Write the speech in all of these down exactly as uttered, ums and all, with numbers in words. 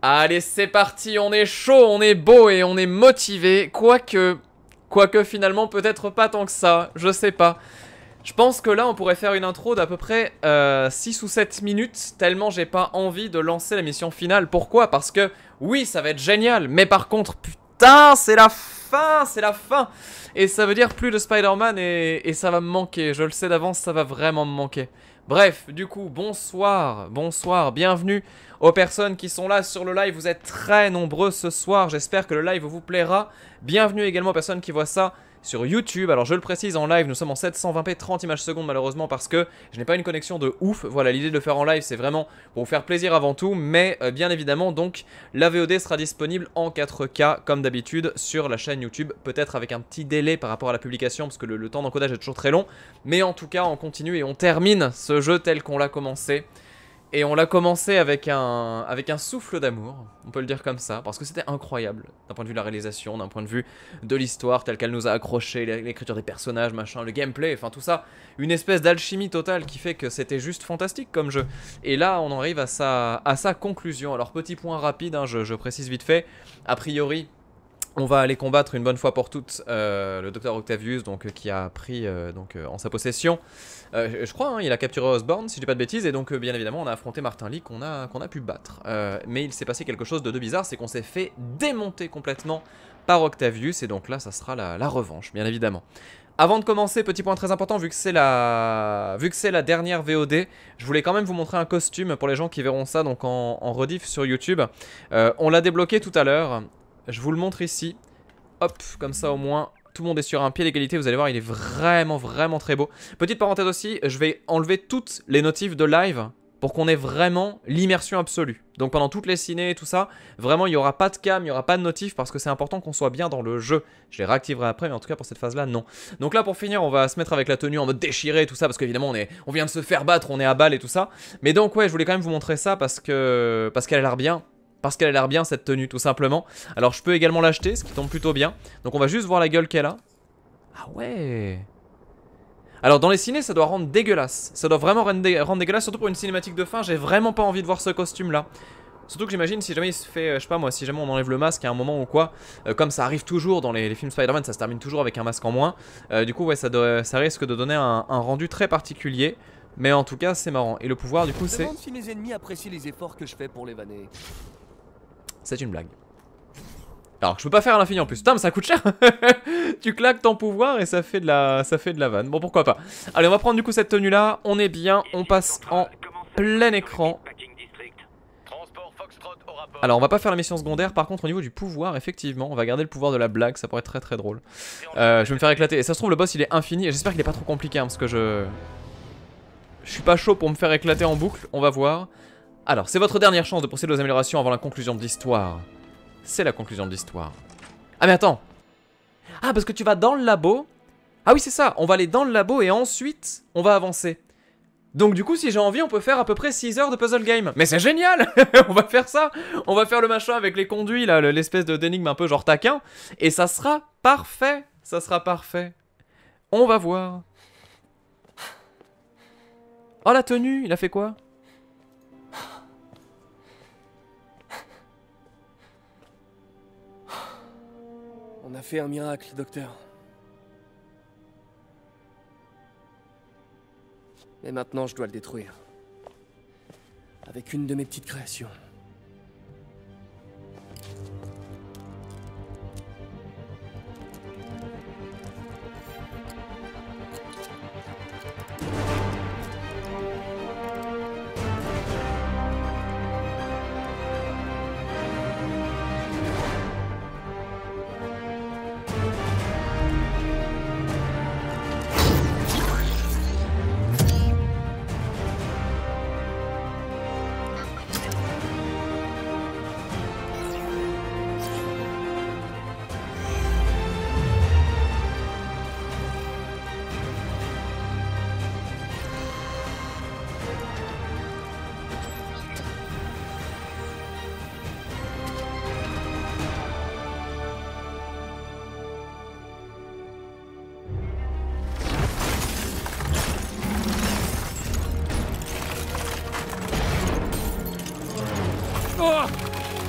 Allez, c'est parti, on est chaud, on est beau et on est motivé. Quoique, quoique finalement peut-être pas tant que ça, je sais pas. Je pense que là on pourrait faire une intro d'à peu près euh, six ou sept minutes, tellement j'ai pas envie de lancer la mission finale. Pourquoi? Parce que oui, ça va être génial, mais par contre, putain, c'est la fin, c'est la fin. Et ça veut dire plus de Spider-Man et, et ça va me manquer, je le sais d'avance, ça va vraiment me manquer. Bref, du coup, bonsoir, bonsoir, bienvenue aux personnes qui sont là sur le live. Vous êtes très nombreux ce soir, j'espère que le live vous plaira. Bienvenue également aux personnes qui voient ça sur YouTube. Alors je le précise, en live, nous sommes en sept cent vingt p, trente images secondes malheureusement parce que je n'ai pas une connexion de ouf. Voilà, l'idée de le faire en live, c'est vraiment pour vous faire plaisir avant tout. Mais euh, bien évidemment, donc, la V O D sera disponible en quatre K comme d'habitude sur la chaîne YouTube. Peut-être avec un petit délai par rapport à la publication parce que le, le temps d'encodage est toujours très long. Mais en tout cas, on continue et on termine ce jeu tel qu'on l'a commencé. Et on l'a commencé avec un, avec un souffle d'amour, on peut le dire comme ça, parce que c'était incroyable, d'un point de vue de la réalisation, d'un point de vue de l'histoire, telle qu'elle nous a accroché, l'écriture des personnages, machin, le gameplay, enfin tout ça, une espèce d'alchimie totale qui fait que c'était juste fantastique comme jeu. Et là, on arrive à sa, à sa conclusion. Alors petit point rapide, hein, je, je précise vite fait, a priori... on va aller combattre une bonne fois pour toutes euh, le docteur Octavius, donc, euh, qui a pris euh, donc, euh, en sa possession, euh, je crois, hein, il a capturé Osborn, si je dis pas de bêtises, et donc euh, bien évidemment on a affronté Martin Lee qu'on a, qu'on a pu battre. Euh, mais il s'est passé quelque chose de, de bizarre, c'est qu'on s'est fait démonter complètement par Octavius, et donc là ça sera la, la revanche, bien évidemment. Avant de commencer, petit point très important, vu que c'est la... vu que c'est la dernière V O D, je voulais quand même vous montrer un costume pour les gens qui verront ça donc en, en rediff sur YouTube. Euh, on l'a débloqué tout à l'heure. Je vous le montre ici, hop, comme ça au moins tout le monde est sur un pied d'égalité, vous allez voir il est vraiment vraiment très beau. Petite parenthèse aussi, je vais enlever toutes les notifs de live pour qu'on ait vraiment l'immersion absolue. Donc pendant toutes les ciné et tout ça, vraiment il n'y aura pas de cam, il n'y aura pas de notifs parce que c'est important qu'on soit bien dans le jeu. Je les réactiverai après mais en tout cas pour cette phase là non. Donc là pour finir on va se mettre avec la tenue en mode déchiré et tout ça parce qu'évidemment on, est, on vient de se faire battre, on est à balle et tout ça. Mais donc ouais je voulais quand même vous montrer ça parce que parce qu'elle a l'air bien. Parce qu'elle a l'air bien cette tenue tout simplement. Alors je peux également l'acheter, ce qui tombe plutôt bien. Donc on va juste voir la gueule qu'elle a. Ah ouais. Alors dans les ciné ça doit rendre dégueulasse. Ça doit vraiment rendre, dé rendre dégueulasse. Surtout pour une cinématique de fin. J'ai vraiment pas envie de voir ce costume là. Surtout que j'imagine si jamais il se fait, euh, je sais pas moi, si jamais on enlève le masque à un moment ou quoi, euh, comme ça arrive toujours dans les, les films Spider-Man, ça se termine toujours avec un masque en moins. euh, Du coup ouais ça, doit, ça risque de donner un, un rendu très particulier. Mais en tout cas c'est marrant. Et le pouvoir du coup c'est... Demande si mes ennemis apprécient les efforts que je fais pour les vanner. C'est une blague. Alors je peux pas faire à l'infini en plus. Putain mais ça coûte cher. Tu claques ton pouvoir et ça fait de la ça fait de la vanne. Bon pourquoi pas. Allez on va prendre du coup cette tenue là. On est bien. On passe en plein écran. Alors on va pas faire la mission secondaire. Par contre au niveau du pouvoir effectivement on va garder le pouvoir de la blague. Ça pourrait être très très drôle. euh, Je vais me faire éclater. Et ça se trouve le boss il est infini. J'espère qu'il est pas trop compliqué hein, parce que je... Je suis pas chaud pour me faire éclater en boucle. On va voir. Alors, c'est votre dernière chance de procéder aux améliorations avant la conclusion de l'histoire. C'est la conclusion de l'histoire. Ah mais attends. Ah parce que tu vas dans le labo. Ah oui c'est ça, on va aller dans le labo et ensuite on va avancer. Donc du coup si j'ai envie on peut faire à peu près six heures de puzzle game. Mais c'est génial. On va faire ça. On va faire le machin avec les conduits là, l'espèce de d'énigme un peu genre taquin. Et ça sera parfait. Ça sera parfait. On va voir. Oh la tenue, il a fait quoi? On a fait un miracle, docteur. Mais maintenant, je dois le détruire. Avec une de mes petites créations.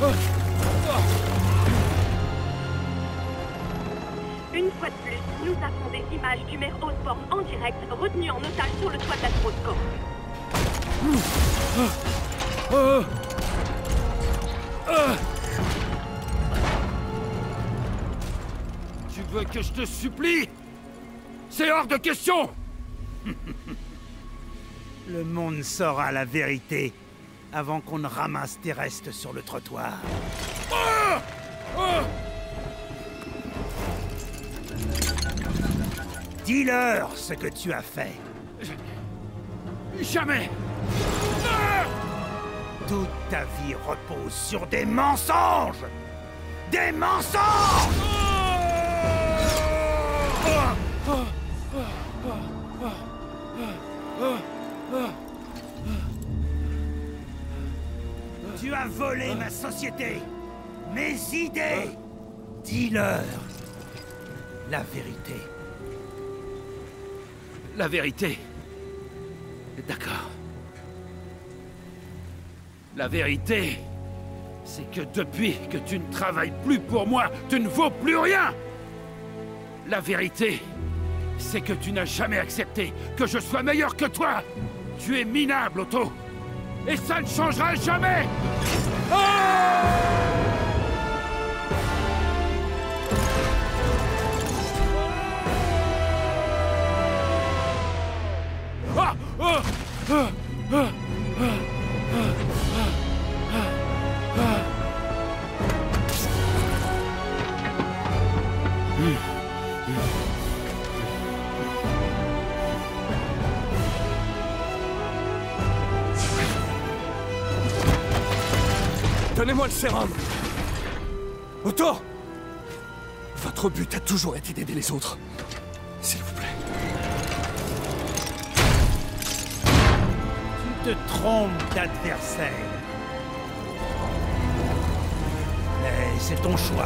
Une fois de plus, nous avons des images du maire Osborn en direct, retenu en otage sur le toit de la Strauss-Corp. Tu veux que je te supplie? C'est hors de question! Le monde saura la vérité avant qu'on ne ramasse tes restes sur le trottoir. Ah! Ah! Dis-leur ce que tu as fait. Jamais! Ah! Toute ta vie repose sur des mensonges! Des mensonges! Ah! Ah! Tu as volé ma société, mes idées. Dis-leur la vérité. La vérité. D'accord. La vérité, c'est que depuis que tu ne travailles plus pour moi, tu ne vaux plus rien. La vérité, c'est que tu n'as jamais accepté que je sois meilleur que toi. Tu es minable, Otto. Et ça ne changera jamais. Ah! Ah! Ah! Ah! Ah! Donnez-moi le sérum! Otto! Votre but a toujours été d'aider les autres. S'il vous plaît. Tu te trompes d'adversaire. Mais c'est ton choix.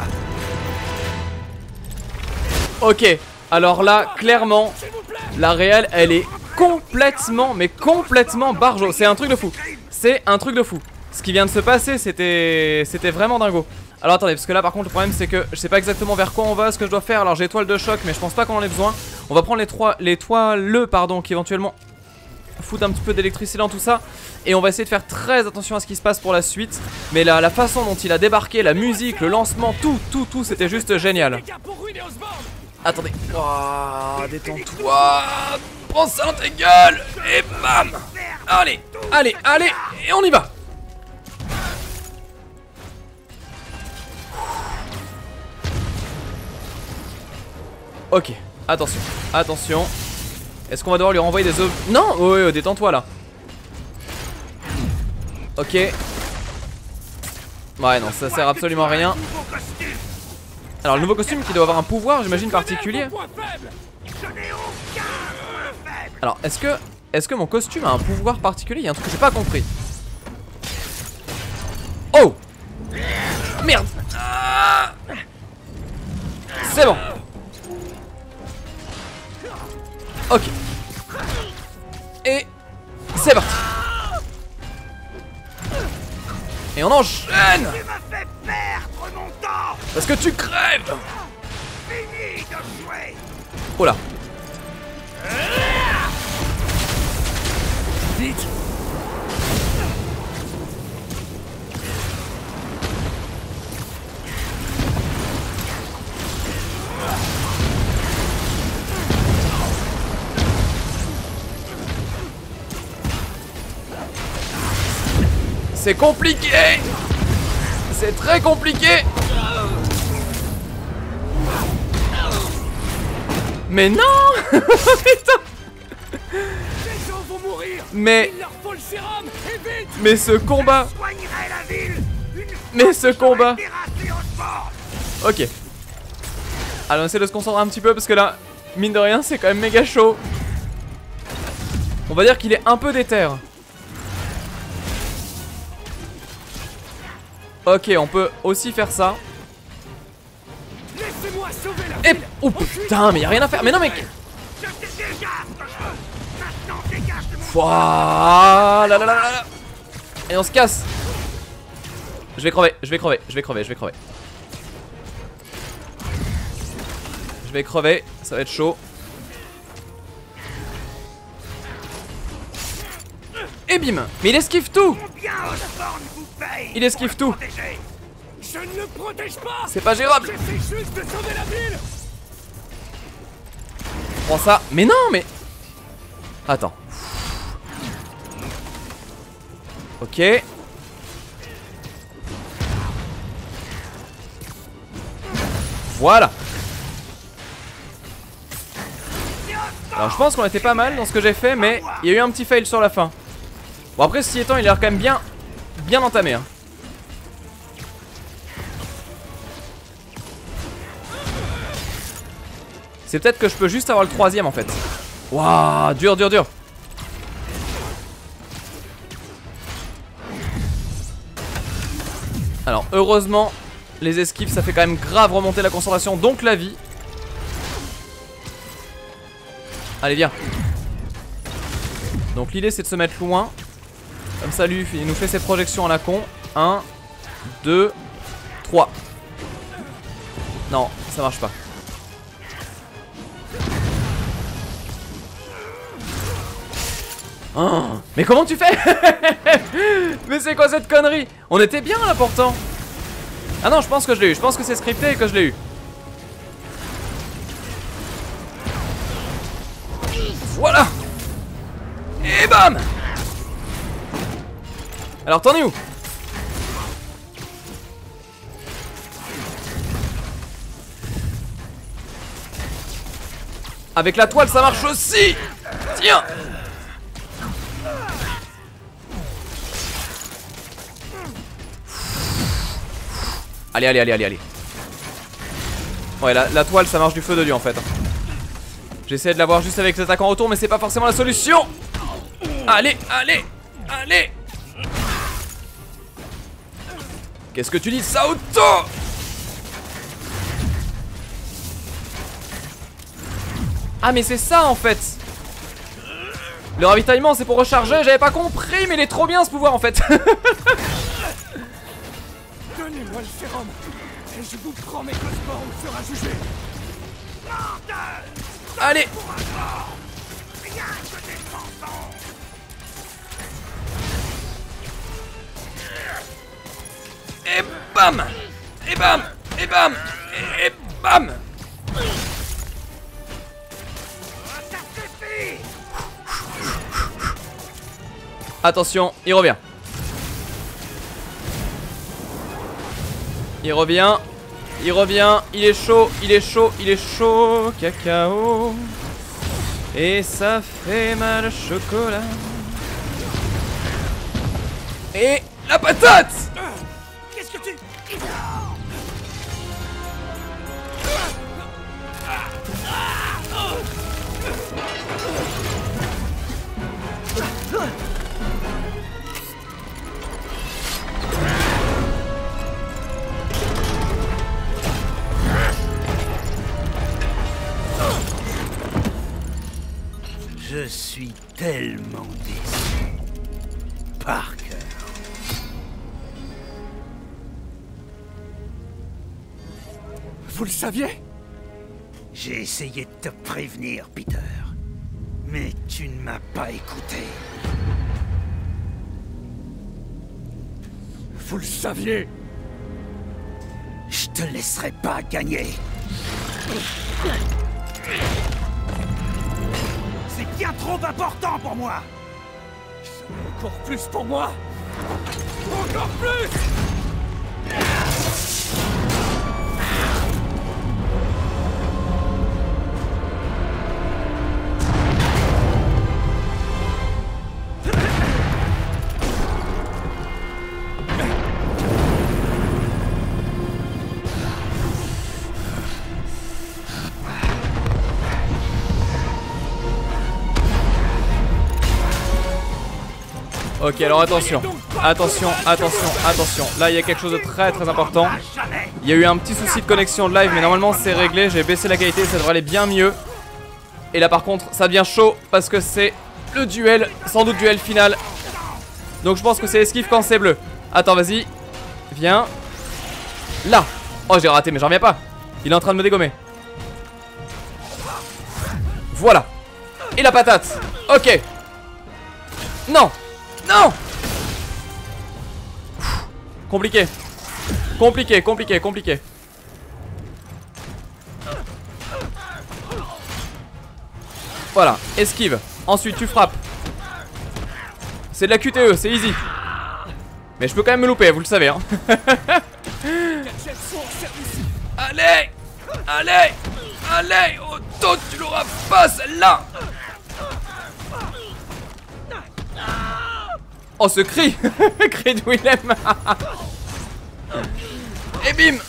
Ok, alors là, clairement, la réelle, elle est complètement, mais complètement barjo. C'est un truc de fou. C'est un truc de fou. Ce qui vient de se passer, c'était c'était vraiment dingo. Alors attendez, parce que là par contre le problème c'est que je sais pas exactement vers quoi on va, ce que je dois faire. Alors j'ai étoile de choc, mais je pense pas qu'on en ait besoin. On va prendre les trois, les toiles, pardon, qui éventuellement foutent un petit peu d'électricité dans tout ça. Et on va essayer de faire très attention à ce qui se passe pour la suite. Mais la, la façon dont il a débarqué, la musique, le lancement, tout, tout, tout, c'était juste génial. Attendez. Oh, détends-toi. Prends ça dans ta gueule. Et bam. Allez, allez, allez. Et on y va. Ok, attention, attention. Est-ce qu'on va devoir lui renvoyer des œufs? Non, oh, oh, détends-toi là. Ok. Ouais, non, ça sert absolument à rien. Alors, le nouveau costume qui doit avoir un pouvoir, j'imagine, particulier. Alors, est-ce que est-ce que mon costume a un pouvoir particulier? Il y a un truc que j'ai pas compris. Oh! Merde! Ah, c'est bon. Ok. Et c'est parti. Et on enchaîne. Tu m'as fait perdre mon temps. Parce que tu crèves. Fini de jouer. Oh là. Vite! C'est compliqué. C'est très compliqué. Mais non. Putain. Mais Mais ce combat. Mais ce combat. Ok. Alors on essaie de se concentrer un petit peu parce que là, mine de rien, c'est quand même méga chaud. On va dire qu'il est un peu déter. Ok, on peut aussi faire ça. Et... Oh putain, mais y'a rien à faire. Mais non, mais... Voilà, là, là, là, là. Et on se casse. Je vais crever, je vais crever, je vais crever, je vais crever. Je vais crever, ça va être chaud. Et bim. Mais il esquive tout. Il esquive tout. Je ne le protège pas. C'est pas gérable. J'essaie juste de sauver la ville. Prends ça. Mais non, mais... Attends. Ok. Voilà. Alors je pense qu'on était pas mal dans ce que j'ai fait, mais il y a eu un petit fail sur la fin. Bon après ceci étant, il a l'air quand même bien Bien entamé hein. C'est peut-être que je peux juste avoir le troisième en fait. Waouh, dur dur dur. Alors heureusement, les esquives ça fait quand même grave remonter la concentration, donc la vie. Allez viens. Donc l'idée c'est de se mettre loin. Comme ça lui il nous fait ses projections à la con. un, deux, trois. Non, ça marche pas. Oh, mais comment tu fais? Mais c'est quoi cette connerie? On était bien là pourtant. Ah non, je pense que je l'ai eu. Je pense que c'est scripté et que je l'ai eu. Voilà. Et bam. Alors t'en es où? Avec la toile ça marche aussi. Tiens. Allez, allez, allez, allez, allez. Ouais, la, la toile, ça marche du feu de Dieu en fait. J'essaie de l'avoir juste avec l'attaquant autour, mais c'est pas forcément la solution. Allez, allez, allez. Qu'est-ce que tu dis, Saoto? Ah, mais c'est ça en fait. Le ravitaillement, c'est pour recharger. J'avais pas compris, mais il est trop bien ce pouvoir en fait. Donnez-moi le sérum et je vous promets que Osborn sera jugé. Allez. Et bam. Et bam. Et bam. Et bam. Attention, il revient. Il revient, il revient, il est chaud, il est chaud, il est chaud, cacao. Et ça fait mal au chocolat. Et la patate. Qu'est-ce que tu... Je suis tellement déçu. Parker. Vous le saviez? J'ai essayé de te prévenir, Peter. Mais tu ne m'as pas écouté. Vous le saviez? Je te laisserai pas gagner. C'est bien trop important pour moi. Encore plus pour moi. Encore plus. Ok, alors attention, attention, attention, attention. Là, il y a quelque chose de très très important. Il y a eu un petit souci de connexion de live, mais normalement c'est réglé. J'ai baissé la qualité, ça devrait aller bien mieux. Et là par contre, ça devient chaud parce que c'est le duel, sans doute duel final. Donc je pense que c'est esquive quand c'est bleu. Attends, vas-y. Viens. Là. Oh, j'ai raté, mais j'en reviens pas. Il est en train de me dégommer. Voilà. Et la patate. Ok. Non. Non. Pff, compliqué. Compliqué, compliqué, compliqué. Voilà, esquive. Ensuite, tu frappes. C'est de la Q T E, c'est easy. Mais je peux quand même me louper, vous le savez. Hein. Allez. Allez. Allez. Auto, tu l'auras pas celle-là. Oh, ce cri. Cri de Willem. Et bim.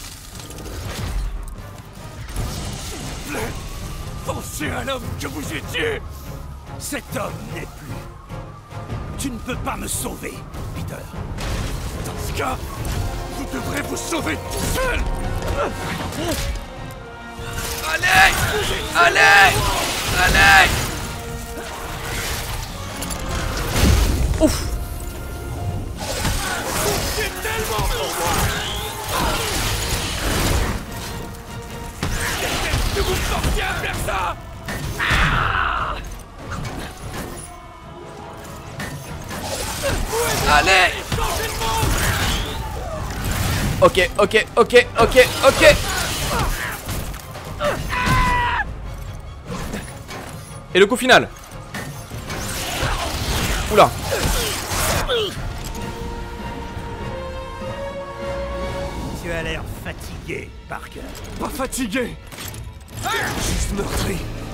Pensez à l'homme que vous étiez. Cet homme n'est plus. Tu ne peux pas me sauver, Peter. Dans ce cas, vous devrez vous sauver tout seul. Allez. Allez. Allez. Ouf. C'est tellement pour moi. Que vous forciez à faire ça. Allez. Ok, ok, ok, ok, ok. Et le coup final. Oula. Tu as l'air fatigué, Parker. Pas fatigué. Juste meurtri.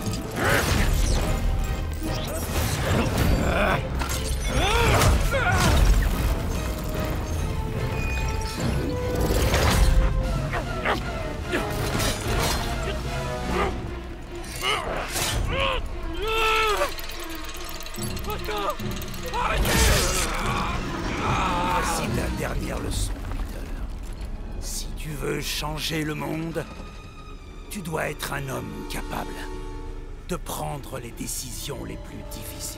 Voici ta dernière leçon, Peter. Si tu veux changer le monde, tu dois être un homme capable de prendre les décisions les plus difficiles.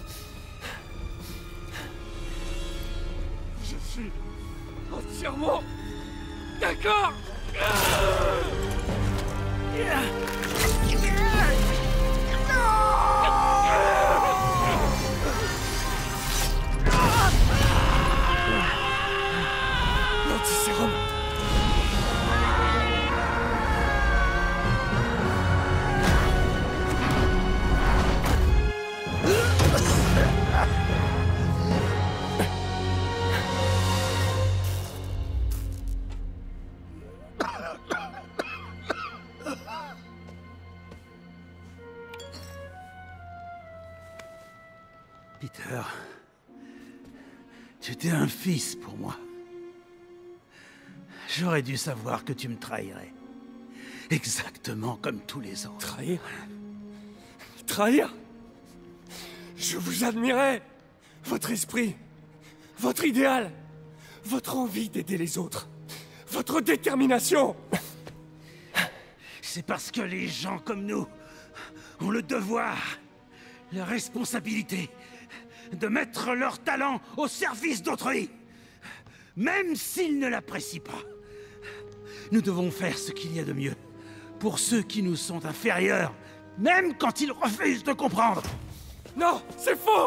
Je suis entièrement d'accord. L'antisérum. Peter, tu étais un fils pour moi. J'aurais dû savoir que tu me trahirais. Exactement comme tous les autres. Trahir? Trahir? Je vous admirais. Votre esprit, votre idéal, votre envie d'aider les autres, votre détermination. C'est parce que les gens comme nous ont le devoir, la responsabilité de mettre leur talent au service d'autrui, même s'ils ne l'apprécient pas. Nous devons faire ce qu'il y a de mieux pour ceux qui nous sont inférieurs, même quand ils refusent de comprendre. Non, c'est faux!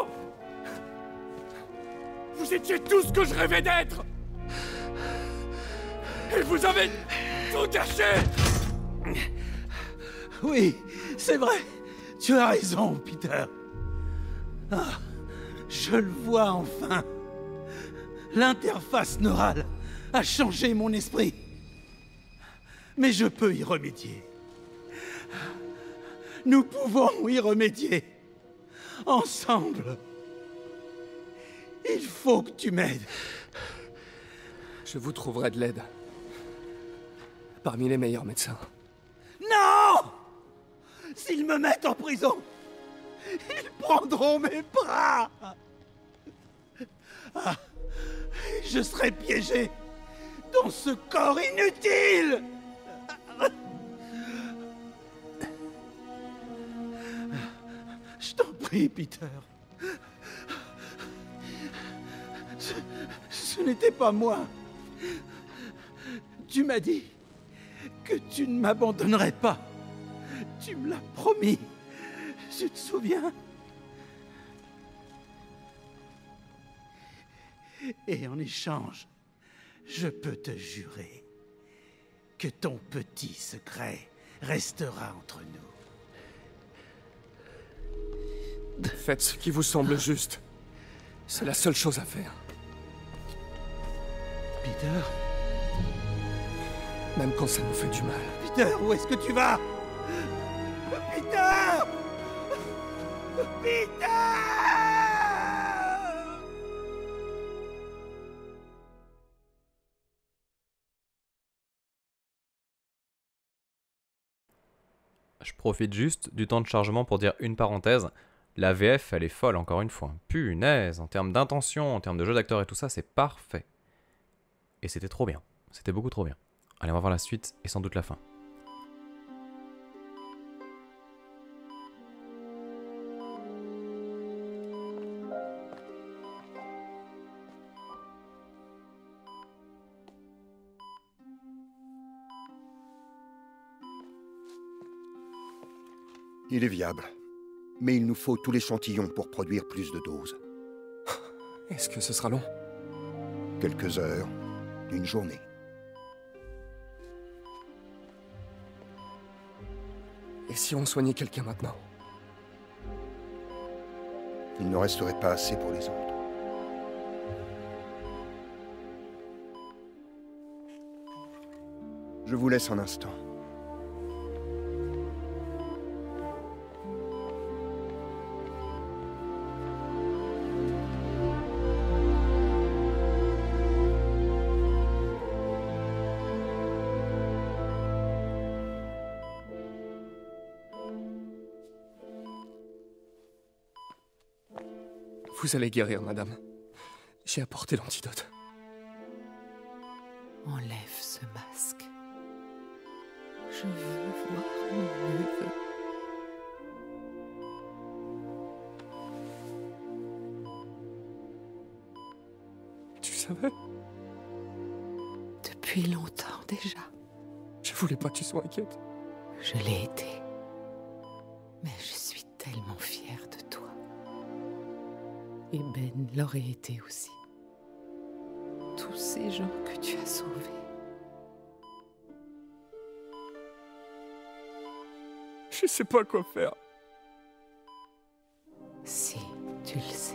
Vous étiez tout ce que je rêvais d'être! Et vous avez tout gâché! Oui, c'est vrai. Tu as raison, Peter. Ah, je le vois enfin. L'interface neurale a changé mon esprit. Mais je peux y remédier. Nous pouvons y remédier. Ensemble. Il faut que tu m'aides. Je vous trouverai de l'aide. Parmi les meilleurs médecins. Non! S'ils me mettent en prison, ils prendront mes bras. Ah, je serai piégé dans ce corps inutile. Je t'en prie, Peter. Ce, ce n'était pas moi. Tu m'as dit que tu ne m'abandonnerais pas. Tu me l'as promis. Tu te souviens? Et en échange, je peux te jurer que ton petit secret restera entre nous. Faites ce qui vous semble juste. C'est la seule chose à faire. Peter? Même quand ça nous fait du mal. Peter, où est-ce que tu vas? Peter! Peter! Je profite juste du temps de chargement pour dire une parenthèse. La V F, elle est folle, encore une fois. Punaise, en termes d'intention, en termes de jeu d'acteur et tout ça, c'est parfait. Et c'était trop bien. C'était beaucoup trop bien. Allez, on va voir la suite et sans doute la fin. Il est viable. Mais il nous faut tout l'échantillon pour produire plus de doses. Est-ce que ce sera long? Quelques heures, une journée. Et si on soignait quelqu'un maintenant? Il n'en resterait pas assez pour les autres. Je vous laisse un instant. Vous allez guérir, madame. J'ai apporté l'antidote. Enlève ce masque. Je veux voir mon neveu. Tu savais? Depuis longtemps déjà. Je voulais pas que tu sois inquiète. Je l'ai été. Mais je suis tellement fière de toi. Et Ben l'aurait été aussi. Tous ces gens que tu as sauvés. Je sais pas quoi faire. Si, tu le sais.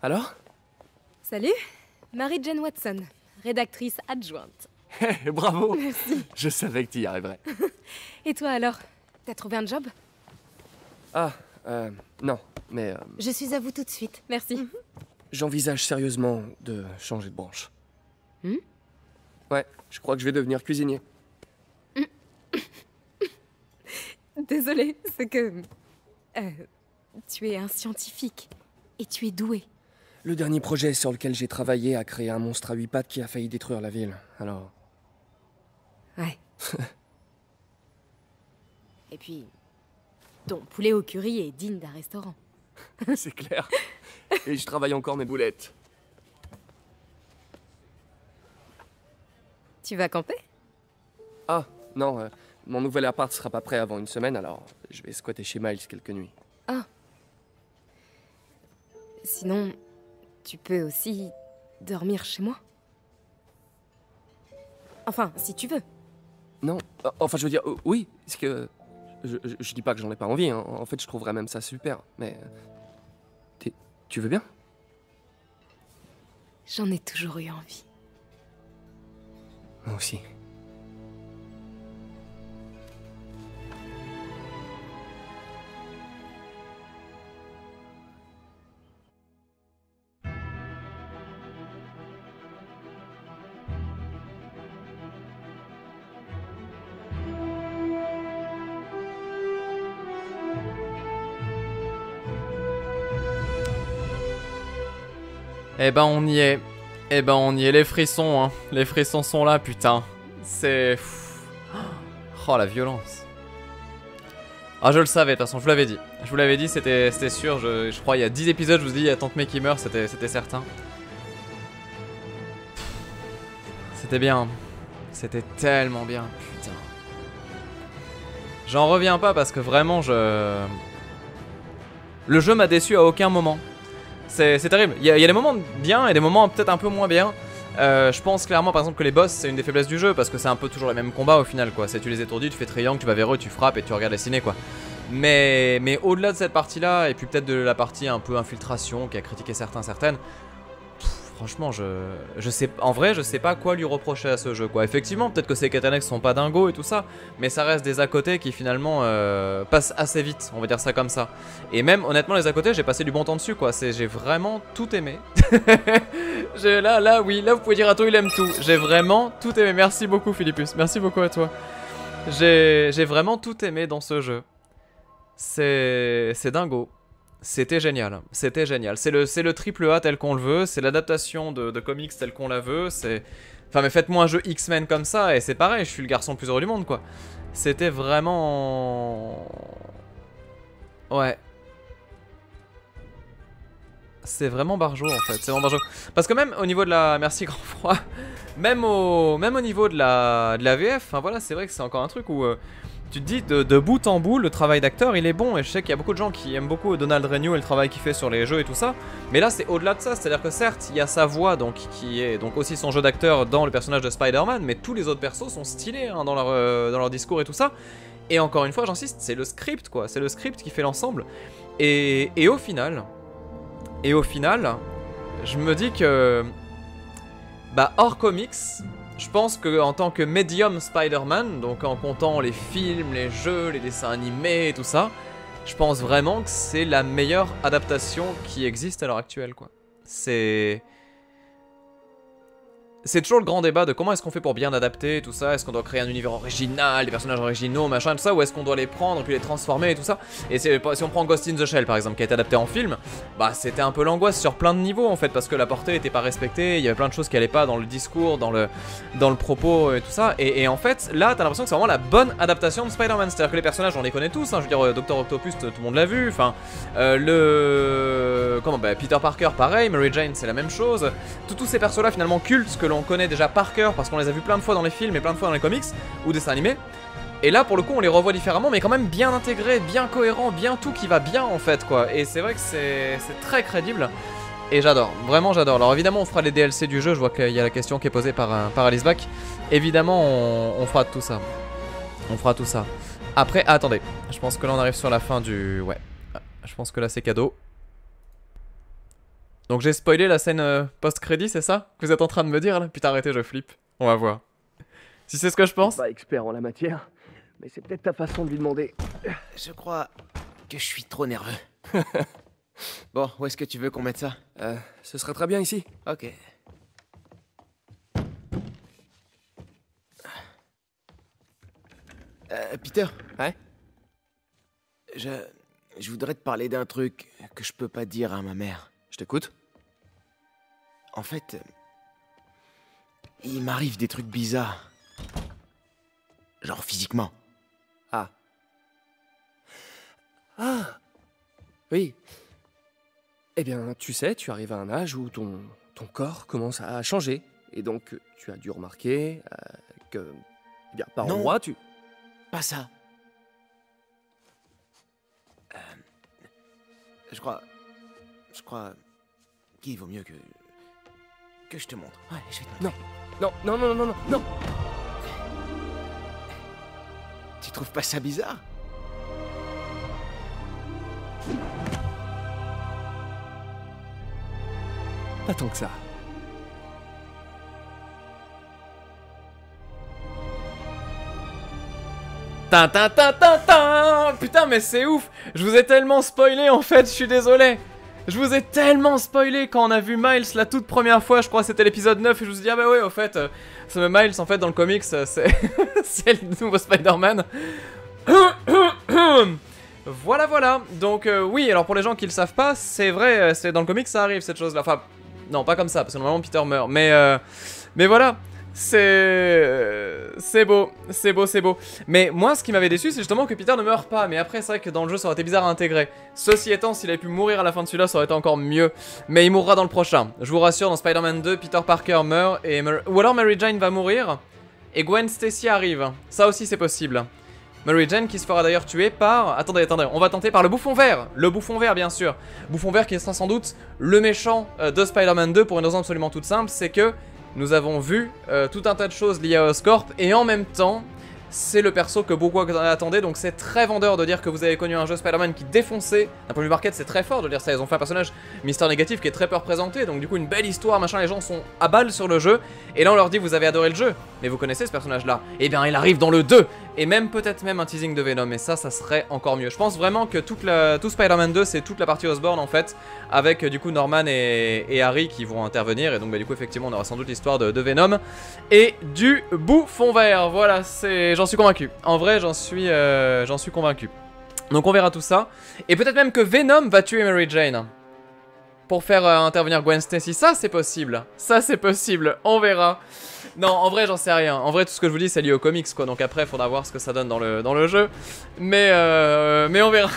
Alors? Salut, Mary-Jane Watson, rédactrice adjointe. Hey, bravo! Merci. Je savais que tu y arriverais. Et toi alors? T'as trouvé un job? Ah, euh, non, mais... Euh, Je suis à vous tout de suite. Merci. j'envisage sérieusement de changer de branche. Hmm? Ouais, je crois que je vais devenir cuisinier. Désolée, c'est que... Euh, tu es un scientifique. Et tu es doué. Le dernier projet sur lequel j'ai travaillé a créé un monstre à huit pattes qui a failli détruire la ville, alors... Ouais. Et puis... ton poulet au curry est digne d'un restaurant. C'est clair. Et je travaille encore mes boulettes. Tu vas camper? Ah, non, euh, mon nouvel appart sera pas prêt avant une semaine, alors je vais squatter chez Miles quelques nuits. Ah. Sinon, tu peux aussi dormir chez moi. Enfin, si tu veux. Non, euh, enfin je veux dire, euh, oui, parce que... Je, je, je dis pas que j'en ai pas envie, hein. En fait je trouverais même ça super, mais... T'es- tu veux bien? J'en ai toujours eu envie. Moi aussi. Eh ben on y est. Eh ben on y est, les frissons hein. Les frissons sont là putain. C'est... Oh la violence. Ah je le savais de toute façon, je vous l'avais dit. Je vous l'avais dit, c'était sûr, je, je crois il y a dix épisodes je vous dis il y a tant que mec qui meurt, c'était certain. C'était bien. C'était tellement bien, putain. J'en reviens pas parce que vraiment je... Le jeu m'a déçu à aucun moment. C'est terrible, il y, a, il y a des moments bien et des moments peut-être un peu moins bien. euh, Je pense clairement par exemple que les boss c'est une des faiblesses du jeu parce que c'est un peu toujours les mêmes combats au final quoi. C'est tu les étourdis, tu fais triangle, tu vas vers eux, tu frappes et tu regardes les ciné quoi. Mais, mais au-delà de cette partie là et puis peut-être de la partie un peu infiltration qui a critiqué certains certaines, pff, franchement je, je sais, en vrai je sais pas quoi lui reprocher à ce jeu quoi. Effectivement peut-être que ces quêtes annexes sont pas dingos et tout ça, mais ça reste des à côté qui finalement euh, passent assez vite, on va dire ça comme ça. Et même honnêtement les à côté j'ai passé du bon temps dessus quoi, j'ai vraiment tout aimé. Là, là oui, là vous pouvez dire à toi il aime tout, j'ai vraiment tout aimé, merci beaucoup Philippus, merci beaucoup à toi. J'ai vraiment tout aimé dans ce jeu. C'est c'est dingo. C'était génial, c'était génial. C'est le, le triple A tel qu'on le veut, c'est l'adaptation de, de comics tel qu'on la veut, c'est... Enfin mais faites-moi un jeu X-Men comme ça et c'est pareil, je suis le garçon le plus heureux du monde quoi. C'était vraiment... Ouais. C'est vraiment barjo en fait, c'est vraiment barjo. Parce que même au niveau de la... Merci grand froid. Même au, même au niveau de la, de la V F, enfin voilà, c'est vrai que c'est encore un truc où... Euh, tu te dis de, de bout en bout le travail d'acteur il est bon et je sais qu'il y a beaucoup de gens qui aiment beaucoup Donald Renew et le travail qu'il fait sur les jeux et tout ça, mais là c'est au-delà de ça, c'est à dire que certes il y a sa voix donc qui est donc aussi son jeu d'acteur dans le personnage de Spider-Man, mais tous les autres persos sont stylés hein, dans, leur, euh, dans leur discours et tout ça, et encore une fois j'insiste, c'est le script quoi, c'est le script qui fait l'ensemble, et, et au final, et au final, je me dis que bah hors comics, je pense que en tant que médium Spider-Man, donc en comptant les films, les jeux, les dessins animés et tout ça, je pense vraiment que c'est la meilleure adaptation qui existe à l'heure actuelle quoi. C'est... C'est toujours le grand débat de comment est-ce qu'on fait pour bien adapter tout ça, est-ce qu'on doit créer un univers original, des personnages originaux, machin, tout ça, ou est-ce qu'on doit les prendre puis les transformer et tout ça. Et si on prend Ghost in the Shell par exemple, qui a été adapté en film, bah c'était un peu l'angoisse sur plein de niveaux en fait, parce que la portée était pas respectée, il y avait plein de choses qui allaient pas dans le discours, dans le, dans le propos et tout ça, et, et en fait là t'as l'impression que c'est vraiment la bonne adaptation de Spider-Man, c'est-à-dire que les personnages on les connaît tous, hein, je veux dire Docteur Octopus tout le monde l'a vu, enfin euh, le... comment bah Peter Parker pareil, Mary Jane c'est la même chose, tous ces persos là finalement cultes que l'on connaît déjà par cœur parce qu'on les a vus plein de fois dans les films et plein de fois dans les comics ou dessins animés, et là pour le coup on les revoit différemment mais quand même bien intégrés, bien cohérents, bien tout qui va bien en fait quoi, et c'est vrai que c'est très crédible et j'adore, vraiment j'adore. Alors évidemment on fera les D L C du jeu, je vois qu'il y a la question qui est posée par, par Alice Back, évidemment on, on fera tout ça, on fera tout ça. Après, ah, attendez, je pense que là on arrive sur la fin du... Ouais, je pense que là c'est cadeau. Donc j'ai spoilé la scène euh, post-crédit, c'est ça que vous êtes en train de me dire là? Putain, arrêtez, je flippe. On va voir. Si c'est ce que je pense. Je suis pas expert en la matière, mais c'est peut-être ta façon de lui demander. Je crois que je suis trop nerveux. Bon, où est-ce que tu veux qu'on mette ça? Euh, ce serait très bien ici. Ok. Euh, Peter? Ouais? Je... Je voudrais te parler d'un truc que je peux pas dire à ma mère. Je t'écoute. En fait... euh, Il m'arrive des trucs bizarres. Genre physiquement. Ah. Ah. Oui. Eh bien, tu sais, tu arrives à un âge où ton, ton corps commence à changer. Et donc, tu as dû remarquer euh, que... Eh bien, par Non. endroits, tu... Pas ça. Euh, je crois... Je crois... qu'il vaut mieux que... Que je te montre. Ouais, je vais te montrer. Non, non, non, non, non, non. Tu trouves pas ça bizarre? Pas tant que ça. Tin, tin, tin, tin, tin. Putain, mais c'est ouf. Je vous ai tellement spoilé en fait, je suis désolé. Je vous ai tellement spoilé quand on a vu Miles la toute première fois, je crois que c'était l'épisode neuf, et je vous ai dit, ah bah ouais, au fait, euh, ce Miles, en fait, dans le comics, euh, c'est c'est le nouveau Spider-Man. Voilà, voilà. Donc, euh, oui, alors pour les gens qui le savent pas, c'est vrai, euh, c'est dans le comics, ça arrive, cette chose-là. Enfin, non, pas comme ça, parce que normalement, Peter meurt. Mais, euh, mais voilà. C'est... C'est beau, c'est beau, c'est beau. Mais moi, ce qui m'avait déçu, c'est justement que Peter ne meurt pas. Mais après, c'est vrai que dans le jeu, ça aurait été bizarre à intégrer. Ceci étant, s'il avait pu mourir à la fin de celui-là, ça aurait été encore mieux. Mais il mourra dans le prochain. Je vous rassure, dans Spider-Man deux, Peter Parker meurt et... Mar Ou alors Mary Jane va mourir et Gwen Stacy arrive. Ça aussi, c'est possible. Mary Jane qui se fera d'ailleurs tuer par... Attendez, attendez, on va tenter par le Bouffon Vert. Le Bouffon Vert, bien sûr. Bouffon Vert qui sera sans doute le méchant euh, de Spider-Man deux pour une raison absolument toute simple, c'est que... Nous avons vu euh, tout un tas de choses liées à Oscorp et en même temps, c'est le perso que beaucoup attendaient, donc c'est très vendeur de dire que vous avez connu un jeu Spider-Man qui défonçait. D'un point de vue market, c'est très fort de dire ça, ils ont fait un personnage Mister Négatif qui est très peu représenté, donc du coup une belle histoire, machin, les gens sont à balle sur le jeu, et là on leur dit vous avez adoré le jeu, mais vous connaissez ce personnage-là, et bien il arrive dans le deux, et même peut-être même un teasing de Venom, et ça, ça serait encore mieux. Je pense vraiment que toute la, tout Spider-Man deux, c'est toute la partie Osborn en fait, avec du coup Norman et, et Harry qui vont intervenir, et donc bah, du coup effectivement on aura sans doute l'histoire de, de Venom, et du Bouffon Vert, voilà, c'est... J'en suis convaincu. En vrai, j'en suis, euh, j'en suis convaincu. Donc on verra tout ça. Et peut-être même que Venom va tuer Mary Jane. Pour faire euh, intervenir Gwen Stacy. Ça, c'est possible. Ça, c'est possible. On verra. Non, en vrai, j'en sais rien. En vrai, tout ce que je vous dis, c'est lié aux comics, quoi. Donc après, il faudra voir ce que ça donne dans le, dans le jeu. Mais, euh, mais on verra.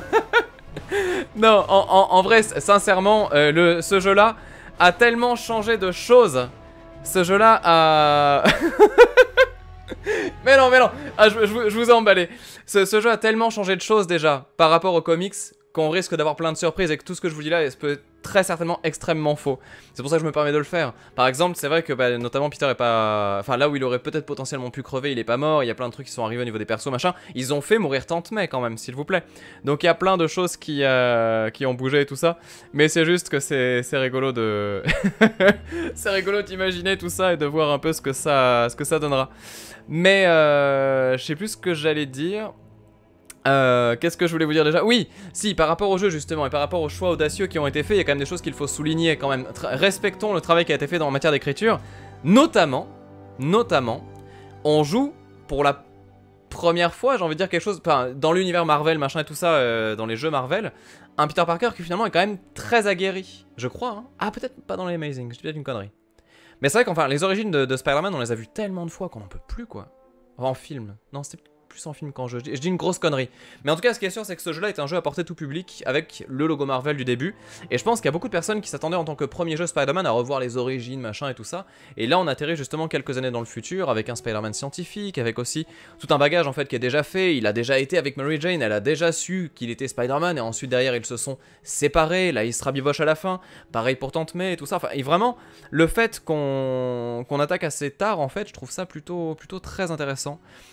Non, en, en, en vrai, sincèrement, euh, le, ce jeu-là a tellement changé de choses. Ce jeu-là a... Mais non, mais non, ah, je, je, je vous ai emballé. Ce, ce jeu a tellement changé de choses déjà par rapport aux comics qu'on risque d'avoir plein de surprises et que tout ce que je vous dis là peut être très certainement extrêmement faux. C'est pour ça que je me permets de le faire. Par exemple, c'est vrai que bah, notamment Peter est pas... Enfin là où il aurait peut-être potentiellement pu crever, il est pas mort, il y a plein de trucs qui sont arrivés au niveau des persos, machin. Ils ont fait mourir Tante May quand même, s'il vous plaît. Donc il y a plein de choses qui, euh, qui ont bougé et tout ça. Mais c'est juste que c'est rigolo de... c'est rigolo d'imaginer tout ça et de voir un peu ce que ça, ce que ça donnera. Mais euh, je sais plus ce que j'allais dire. Euh, Qu'est-ce que je voulais vous dire déjà? Oui, si, par rapport au jeu justement et par rapport aux choix audacieux qui ont été faits, il y a quand même des choses qu'il faut souligner quand même. Tra respectons le travail qui a été fait dans en matière d'écriture. Notamment, notamment, on joue pour la première fois, j'ai envie de dire quelque chose, enfin, dans l'univers Marvel, machin et tout ça, euh, dans les jeux Marvel, un Peter Parker qui finalement est quand même très aguerri, je crois. Hein. Ah, peut-être pas dans les Amazing, je dis peut-être une connerie. Mais c'est vrai qu'enfin, les origines de, de Spider-Man, on les a vues tellement de fois qu'on n'en peut plus, quoi. Enfin, en film. Non, c'était plus en film qu'en jeu. Je dis, je dis une grosse connerie. Mais en tout cas, ce qui est sûr, c'est que ce jeu-là est un jeu à portée tout public, avec le logo Marvel du début. Et je pense qu'il y a beaucoup de personnes qui s'attendaient en tant que premier jeu Spider-Man à revoir les origines, machin et tout ça. Et là, on atterrit justement quelques années dans le futur, avec un Spider-Man scientifique, avec aussi tout un bagage en fait qui est déjà fait. Il a déjà été avec Mary Jane, elle a déjà su qu'il était Spider-Man, et ensuite derrière, ils se sont séparés. Là, il se rabiboche à la fin. Pareil pour Tante May et tout ça. Enfin, et vraiment, le fait qu'on qu'on attaque assez tard, en fait, je trouve ça plutôt, plutôt très intéressant.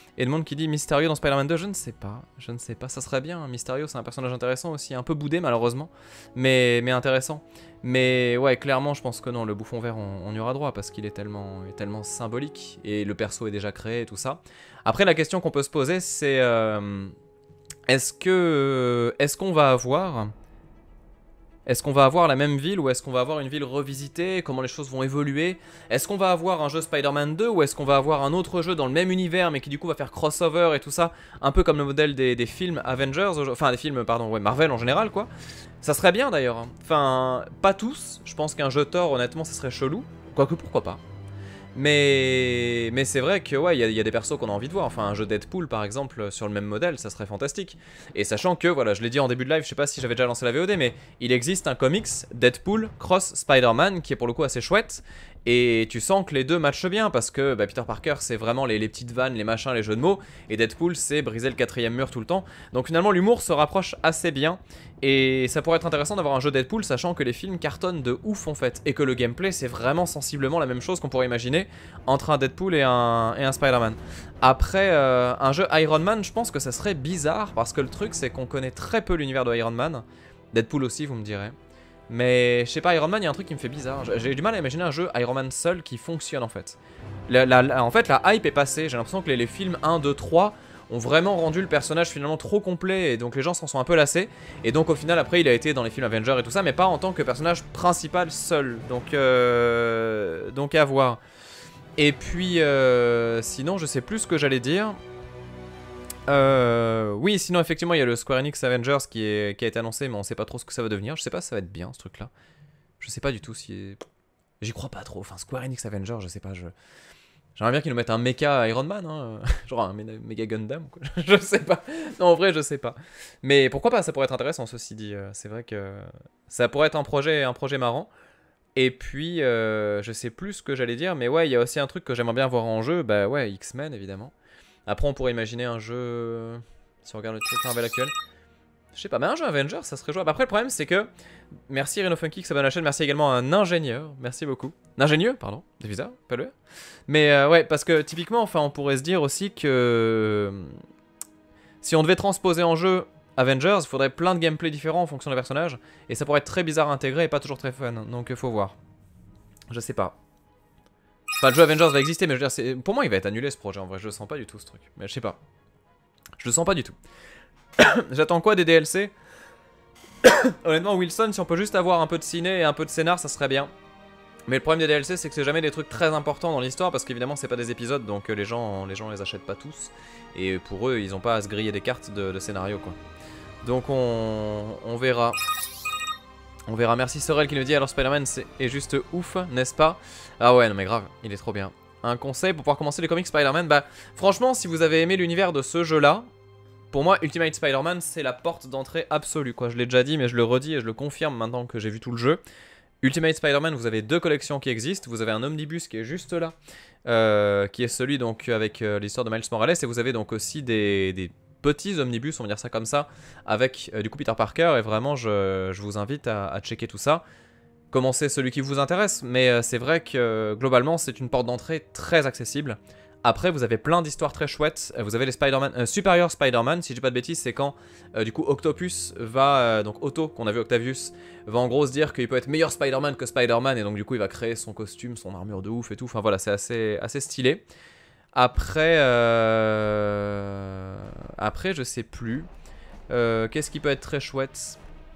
Edmond qui dit Mysterio dans Spider-Man deux, je ne sais pas, je ne sais pas, ça serait bien, Mysterio c'est un personnage intéressant aussi, un peu boudé malheureusement, mais, mais intéressant. Mais ouais, clairement je pense que non, le bouffon vert on, on y aura droit parce qu'il est tellement, est tellement symbolique et le perso est déjà créé et tout ça. Après la question qu'on peut se poser c'est euh, est-ce que est-ce qu'on va avoir... Est-ce qu'on va avoir la même ville ou est-ce qu'on va avoir une ville revisitée? Comment les choses vont évoluer? Est-ce qu'on va avoir un jeu Spider-Man deux ou est-ce qu'on va avoir un autre jeu dans le même univers mais qui du coup va faire crossover et tout ça? Un peu comme le modèle des, des films Avengers, enfin des films, pardon, ouais, Marvel en général quoi. Ça serait bien d'ailleurs. Enfin, pas tous. Je pense qu'un jeu Thor, honnêtement, ça serait chelou. Quoique, pourquoi pas. Mais, mais c'est vrai que ouais, il y, y a des persos qu'on a envie de voir. Enfin, un jeu Deadpool par exemple sur le même modèle, ça serait fantastique. Et sachant que, voilà, je l'ai dit en début de live, je sais pas si j'avais déjà lancé la V O D, mais il existe un comics Deadpool cross Spider-Man qui est pour le coup assez chouette. Et tu sens que les deux matchent bien parce que bah, Peter Parker c'est vraiment les, les petites vannes, les machins, les jeux de mots. Et Deadpool c'est briser le quatrième mur tout le temps. Donc finalement l'humour se rapproche assez bien. Et ça pourrait être intéressant d'avoir un jeu Deadpool sachant que les films cartonnent de ouf en fait. Et que le gameplay c'est vraiment sensiblement la même chose qu'on pourrait imaginer entre un Deadpool et un, et un Spider-Man. Après euh, un jeu Iron Man, je pense que ça serait bizarre parce que le truc c'est qu'on connaît très peu l'univers de Iron Man. Deadpool aussi vous me direz. Mais je sais pas, Iron Man, il y a un truc qui me fait bizarre. J'ai du mal à imaginer un jeu Iron Man seul qui fonctionne en fait. La, la, la, en fait, la hype est passée. J'ai l'impression que les, les films un, deux, trois ont vraiment rendu le personnage finalement trop complet. Et donc les gens s'en sont un peu lassés. Et donc au final, après, il a été dans les films Avengers et tout ça, mais pas en tant que personnage principal seul. Donc, euh, donc à voir. Et puis, euh, sinon, je sais plus ce que j'allais dire. Euh, oui, sinon effectivement il y a le Square Enix Avengers qui, est, qui a été annoncé, mais on sait pas trop ce que ça va devenir. Je sais pas si ça va être bien ce truc là. Je sais pas du tout si... J'y crois pas trop. Enfin, Square Enix Avengers, je sais pas. Je... J'aimerais bien qu'ils nous mettent un mecha Iron Man, hein. Genre un méga Gundam, quoi. Je sais pas. Non, en vrai, je sais pas. Mais pourquoi pas, ça pourrait être intéressant, ceci dit. C'est vrai que ça pourrait être un projet, un projet marrant. Et puis, euh, je sais plus ce que j'allais dire, mais ouais, il y a aussi un truc que j'aimerais bien voir en jeu. Bah ouais, X-Men évidemment. Après, on pourrait imaginer un jeu... Si on regarde le truc Marvel actuel. Je sais pas, mais un jeu Avengers, ça serait jouable. Après, le problème, c'est que... Merci Reno Funky qui s'abonne à la chaîne. Merci également à un ingénieur. Merci beaucoup. Un ingénieux, pardon. C'est bizarre, pas le... Mais euh, ouais, parce que typiquement, enfin, on pourrait se dire aussi que... Si on devait transposer en jeu Avengers, il faudrait plein de gameplay différents en fonction des personnages. Et ça pourrait être très bizarre à intégrer et pas toujours très fun. Donc, il faut voir. Je sais pas. Enfin, le jeu Avengers va exister, mais je veux dire, pour moi, il va être annulé ce projet. En vrai, je le sens pas du tout ce truc. Mais je sais pas. Je le sens pas du tout. J'attends quoi des D L C? Honnêtement, Wilson, si on peut juste avoir un peu de ciné et un peu de scénar, ça serait bien. Mais le problème des D L C, c'est que c'est jamais des trucs très importants dans l'histoire parce qu'évidemment, c'est pas des épisodes, donc les gens, les gens les achètent pas tous. Et pour eux, ils ont pas à se griller des cartes de, de scénario, quoi. Donc on, on verra. On verra. Merci Sorel qui nous dit alors Spider-Man est juste ouf, n'est-ce pas? Ah ouais, non mais grave, il est trop bien. Un conseil pour pouvoir commencer les comics Spider-Man? Bah franchement, si vous avez aimé l'univers de ce jeu-là, pour moi Ultimate Spider-Man c'est la porte d'entrée absolue quoi. Je l'ai déjà dit mais je le redis et je le confirme maintenant que j'ai vu tout le jeu. Ultimate Spider-Man, vous avez deux collections qui existent. Vous avez un omnibus qui est juste là, euh, qui est celui donc avec euh, l'histoire de Miles Morales, et vous avez donc aussi des... des petits omnibus, on va dire ça comme ça, avec euh, du coup Peter Parker, et vraiment je, je vous invite à, à checker tout ça. Commencez celui qui vous intéresse, mais euh, c'est vrai que euh, globalement c'est une porte d'entrée très accessible. Après vous avez plein d'histoires très chouettes, vous avez les Spider-Man, euh, Superior Spider-Man, si je dis pas de bêtises, c'est quand euh, du coup Octopus va, euh, donc Otto, qu'on a vu Octavius, va en gros se dire qu'il peut être meilleur Spider-Man que Spider-Man, et donc du coup il va créer son costume, son armure de ouf et tout, enfin voilà, c'est assez, assez stylé. Après, euh... après je sais plus. Euh, Qu'est-ce qui peut être très chouette?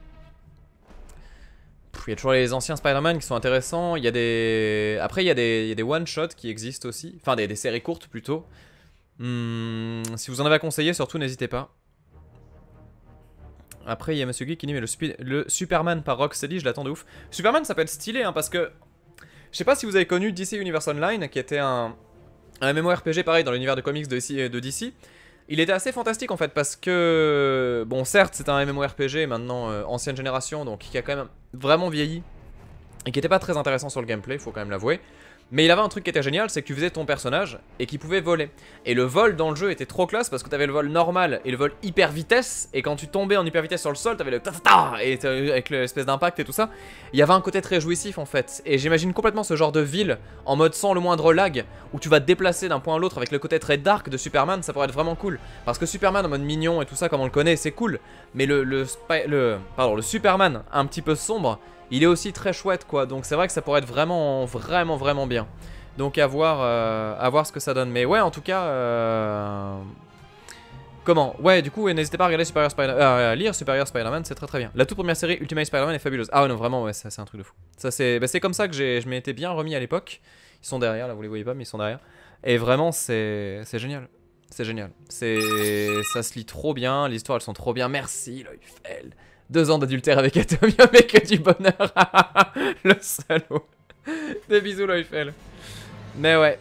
Il y a toujours les anciens Spider-Man qui sont intéressants. Il y a des... Après, il y a des, des one-shots qui existent aussi. Enfin, des, des séries courtes plutôt. Hum, si vous en avez à conseiller, surtout n'hésitez pas. Après, il y a Monsieur Guy qui dit mais le, le Superman par Rocksteady, je l'attends de ouf. Superman, ça peut être stylé hein, parce que... Je sais pas si vous avez connu D C Universe Online, qui était un... un MMORPG pareil dans l'univers de comics de D C. Il était assez fantastique en fait parce que, bon certes c'est un MMORPG maintenant euh, ancienne génération, donc qui a quand même vraiment vieilli et qui était pas très intéressant sur le gameplay, faut quand même l'avouer. Mais il avait un truc qui était génial, c'est que tu faisais ton personnage et qu'il pouvait voler. Et le vol dans le jeu était trop classe parce que t'avais le vol normal et le vol hyper vitesse. Et quand tu tombais en hyper vitesse sur le sol, t'avais le ta-ta-ta et avec l'espèce d'impact et tout ça. Il y avait un côté très jouissif en fait. Et j'imagine complètement ce genre de ville en mode sans le moindre lag où tu vas te déplacer d'un point à l'autre avec le côté très dark de Superman. Ça pourrait être vraiment cool. Parce que Superman en mode mignon et tout ça, comme on le connaît, c'est cool. Mais le, le, le, pardon, le Superman un petit peu sombre, il est aussi très chouette quoi, donc c'est vrai que ça pourrait être vraiment, vraiment, vraiment bien. Donc à voir, euh, à voir ce que ça donne. Mais ouais, en tout cas, euh... comment? Ouais, du coup, n'hésitez pas à regarder Superior Spider euh, à lire Superior Spider-Man, c'est très très bien. La toute première série Ultimate Spider-Man est fabuleuse. Ah ouais, non, vraiment, ouais, c'est un truc de fou. Ça c'est, bah, c'est comme ça que je m'étais bien remis à l'époque. Ils sont derrière, là, vous les voyez pas, mais ils sont derrière. Et vraiment, c'est génial. C'est génial. C'est, ça se lit trop bien, les histoires elles sont trop bien. Merci, Loïfel. Deux ans d'adultère avec Atomium mais que du bonheur. Le salaud. Des bisous Loïfel. Mais ouais.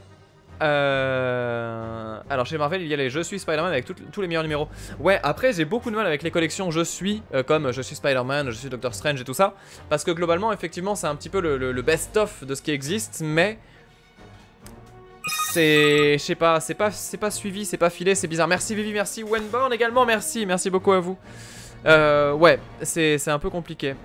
Euh... Alors chez Marvel il y a les Je suis Spider-Man avec tout, tous les meilleurs numéros. Ouais, après j'ai beaucoup de mal avec les collections Je suis, euh, comme Je suis Spider-Man, Je suis Doctor Strange et tout ça. Parce que globalement effectivement c'est un petit peu le, le, le best-of de ce qui existe. Mais c'est... Je sais pas, c'est pas, pas suivi, c'est pas filé, c'est bizarre. Merci Vivi, merci Wenborn également, merci, merci beaucoup à vous. Euh, ouais, c'est un peu compliqué.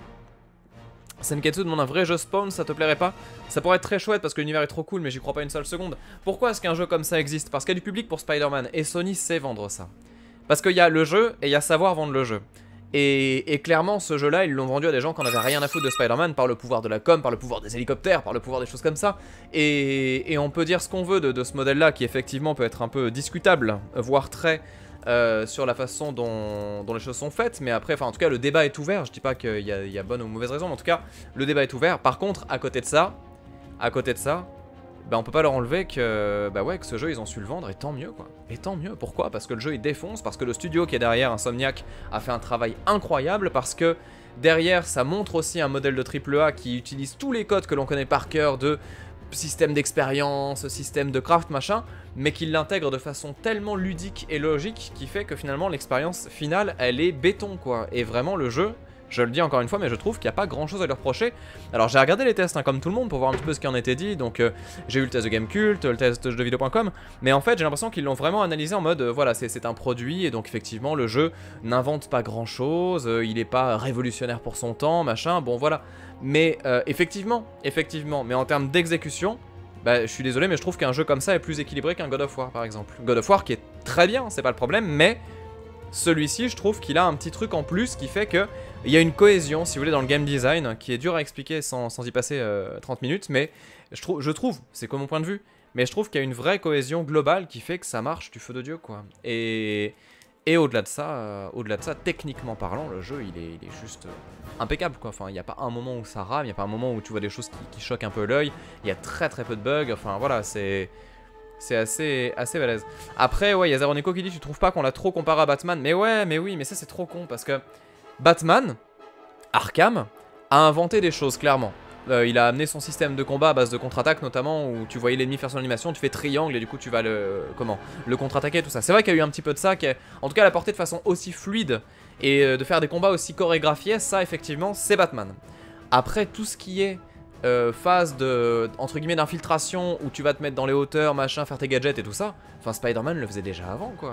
Senketsu demande un vrai jeu Spawn, ça te plairait pas? Ça pourrait être très chouette parce que l'univers est trop cool, mais j'y crois pas une seule seconde. Pourquoi est-ce qu'un jeu comme ça existe? Parce qu'il y a du public pour Spider-Man, et Sony sait vendre ça. Parce qu'il y a le jeu, et il y a savoir vendre le jeu. Et, et clairement, ce jeu-là, ils l'ont vendu à des gens qui en avaient rien à foutre de Spider-Man par le pouvoir de la com, par le pouvoir des hélicoptères, par le pouvoir des choses comme ça. Et, et on peut dire ce qu'on veut de, de ce modèle-là, qui effectivement peut être un peu discutable, voire très... Euh, sur la façon dont, dont les choses sont faites, mais après, enfin en tout cas le débat est ouvert, je dis pas qu'il y, y a bonne ou mauvaise raison, mais en tout cas le débat est ouvert. Par contre, à côté de ça, à côté de ça, bah on peut pas leur enlever que, bah ouais, que ce jeu ils ont su le vendre, et tant mieux quoi, et tant mieux. Pourquoi? Parce que le jeu il défonce, parce que le studio qui est derrière, Insomniac, a fait un travail incroyable, parce que derrière ça montre aussi un modèle de triple A qui utilise tous les codes que l'on connaît par cœur de système d'expérience, système de craft, machin, mais qu'il l'intègre de façon tellement ludique et logique qui fait que finalement l'expérience finale, elle est béton quoi. Et vraiment le jeu, je le dis encore une fois, mais je trouve qu'il n'y a pas grand chose à lui reprocher. Alors j'ai regardé les tests hein, comme tout le monde pour voir un petit peu ce qui en était dit, donc euh, j'ai eu le test de Gamecult, le test de jeuxvideo point com, mais en fait j'ai l'impression qu'ils l'ont vraiment analysé en mode, euh, voilà, c'est un produit, et donc effectivement le jeu n'invente pas grand chose, euh, il n'est pas révolutionnaire pour son temps, machin, bon voilà. Mais euh, effectivement, effectivement, mais en termes d'exécution, bah, je suis désolé, mais je trouve qu'un jeu comme ça est plus équilibré qu'un God of War par exemple. God of War qui est très bien, c'est pas le problème, mais celui-ci, je trouve qu'il a un petit truc en plus qui fait que il y a une cohésion, si vous voulez, dans le game design qui est dur à expliquer sans, sans y passer euh, trente minutes, mais je, trou je trouve, c'est comme mon point de vue, mais je trouve qu'il y a une vraie cohésion globale qui fait que ça marche du feu de Dieu quoi. Et, et au-delà de ça, euh, au-delà de ça, techniquement parlant, le jeu il est, il est juste euh, impeccable quoi. Enfin, il n'y a pas un moment où ça rame, il n'y a pas un moment où tu vois des choses qui, qui choquent un peu l'œil. Il y a très très peu de bugs. Enfin voilà, c'est c'est assez assez balèze. Après ouais, il y a Zaroneko qui dit tu trouves pas qu'on l'a trop comparé à Batman? Mais ouais, mais oui, mais ça c'est trop con parce que Batman, Arkham, a inventé des choses clairement. Euh, il a amené son système de combat à base de contre-attaque notamment, où tu voyais l'ennemi faire son animation, tu fais triangle et du coup tu vas le comment le contre-attaquer, tout ça. C'est vrai qu'il y a eu un petit peu de ça, qui est, en tout cas l'apporter de façon aussi fluide et euh, de faire des combats aussi chorégraphiés, ça effectivement c'est Batman. Après tout ce qui est euh, phase de entre guillemets d'infiltration où tu vas te mettre dans les hauteurs, machin, faire tes gadgets et tout ça, enfin Spider-Man le faisait déjà avant quoi.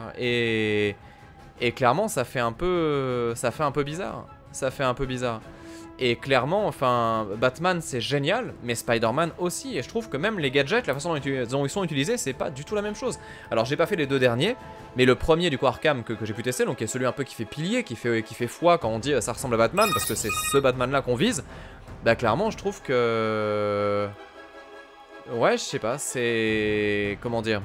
Et et clairement ça fait un peu ça fait un peu bizarre, ça fait un peu bizarre. Et clairement, enfin, Batman c'est génial, mais Spider-Man aussi. Et je trouve que même les gadgets, la façon dont ils sont utilisés, c'est pas du tout la même chose. Alors j'ai pas fait les deux derniers, mais le premier du coup Arkham que, que j'ai pu tester, donc qui est celui un peu qui fait pilier, qui fait, qui fait foi quand on dit ça ressemble à Batman, parce que c'est ce Batman là qu'on vise. Bah clairement je trouve que... Ouais, je sais pas, c'est... Comment dire?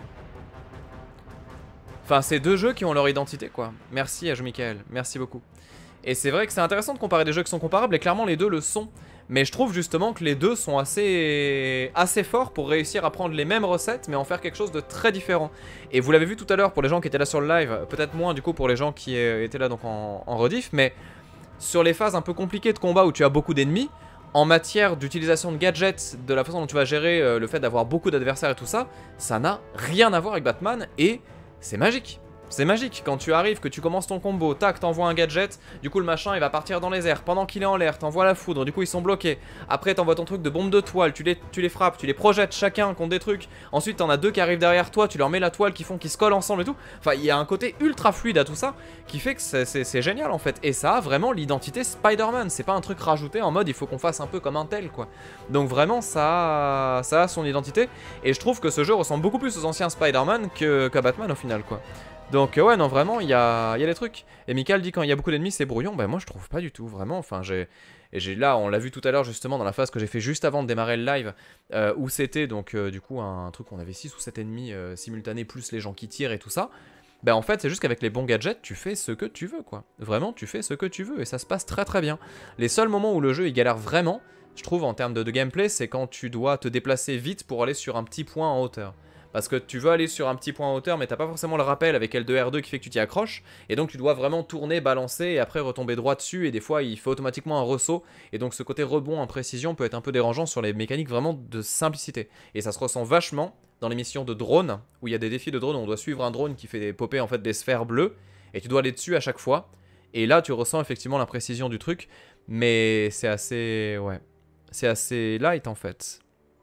Enfin, c'est deux jeux qui ont leur identité quoi. Merci à Jo Michael, merci beaucoup. Et c'est vrai que c'est intéressant de comparer des jeux qui sont comparables, et clairement les deux le sont. Mais je trouve justement que les deux sont assez, assez forts pour réussir à prendre les mêmes recettes, mais en faire quelque chose de très différent. Et vous l'avez vu tout à l'heure pour les gens qui étaient là sur le live, peut-être moins du coup pour les gens qui étaient là donc en, en rediff, mais sur les phases un peu compliquées de combat où tu as beaucoup d'ennemis, en matière d'utilisation de gadgets, de la façon dont tu vas gérer euh, le fait d'avoir beaucoup d'adversaires et tout ça, ça n'a rien à voir avec Batman, et c'est magique. C'est magique, quand tu arrives, que tu commences ton combo, tac, t'envoies un gadget, du coup le machin il va partir dans les airs, pendant qu'il est en l'air, t'envoies la foudre, du coup ils sont bloqués. Après t'envoies ton truc de bombe de toile, tu les, tu les frappes, tu les projettes chacun contre des trucs. Ensuite t'en as deux qui arrivent derrière toi, tu leur mets la toile qui font qu'ils se collent ensemble et tout. Enfin il y a un côté ultra fluide à tout ça, qui fait que c'est génial en fait. Et ça a vraiment l'identité Spider-Man, c'est pas un truc rajouté en mode il faut qu'on fasse un peu comme un tel quoi. Donc vraiment ça a, ça a son identité, et je trouve que ce jeu ressemble beaucoup plus aux anciens Spider-Man que, qu'à Batman au final quoi. Donc ouais non vraiment il y a, y a des trucs. Et Michael dit quand il y a beaucoup d'ennemis c'est brouillon. Bah moi je trouve pas du tout vraiment. Enfin j'ai, et j'ai là on l'a vu tout à l'heure justement dans la phase que j'ai fait juste avant de démarrer le live, euh, où c'était donc euh, du coup un, un truc où on avait six ou sept ennemis euh, simultanés plus les gens qui tirent et tout ça. Bah en fait c'est juste qu'avec les bons gadgets tu fais ce que tu veux quoi. Vraiment tu fais ce que tu veux et ça se passe très très bien. Les seuls moments où le jeu il galère vraiment, je trouve en termes de, de gameplay, c'est quand tu dois te déplacer vite pour aller sur un petit point en hauteur. Parce que tu veux aller sur un petit point en hauteur mais t'as pas forcément le rappel avec L deux R deux qui fait que tu t'y accroches. Et donc tu dois vraiment tourner, balancer et après retomber droit dessus. Et des fois il fait automatiquement un ressaut. Et donc ce côté rebond en précision peut être un peu dérangeant sur les mécaniques vraiment de simplicité. Et ça se ressent vachement dans les missions de drone, où il y a des défis de drone où on doit suivre un drone qui fait popper en fait des sphères bleues. Et tu dois aller dessus à chaque fois. Et là tu ressens effectivement l'imprécision du truc. Mais c'est assez... ouais. C'est assez light en fait.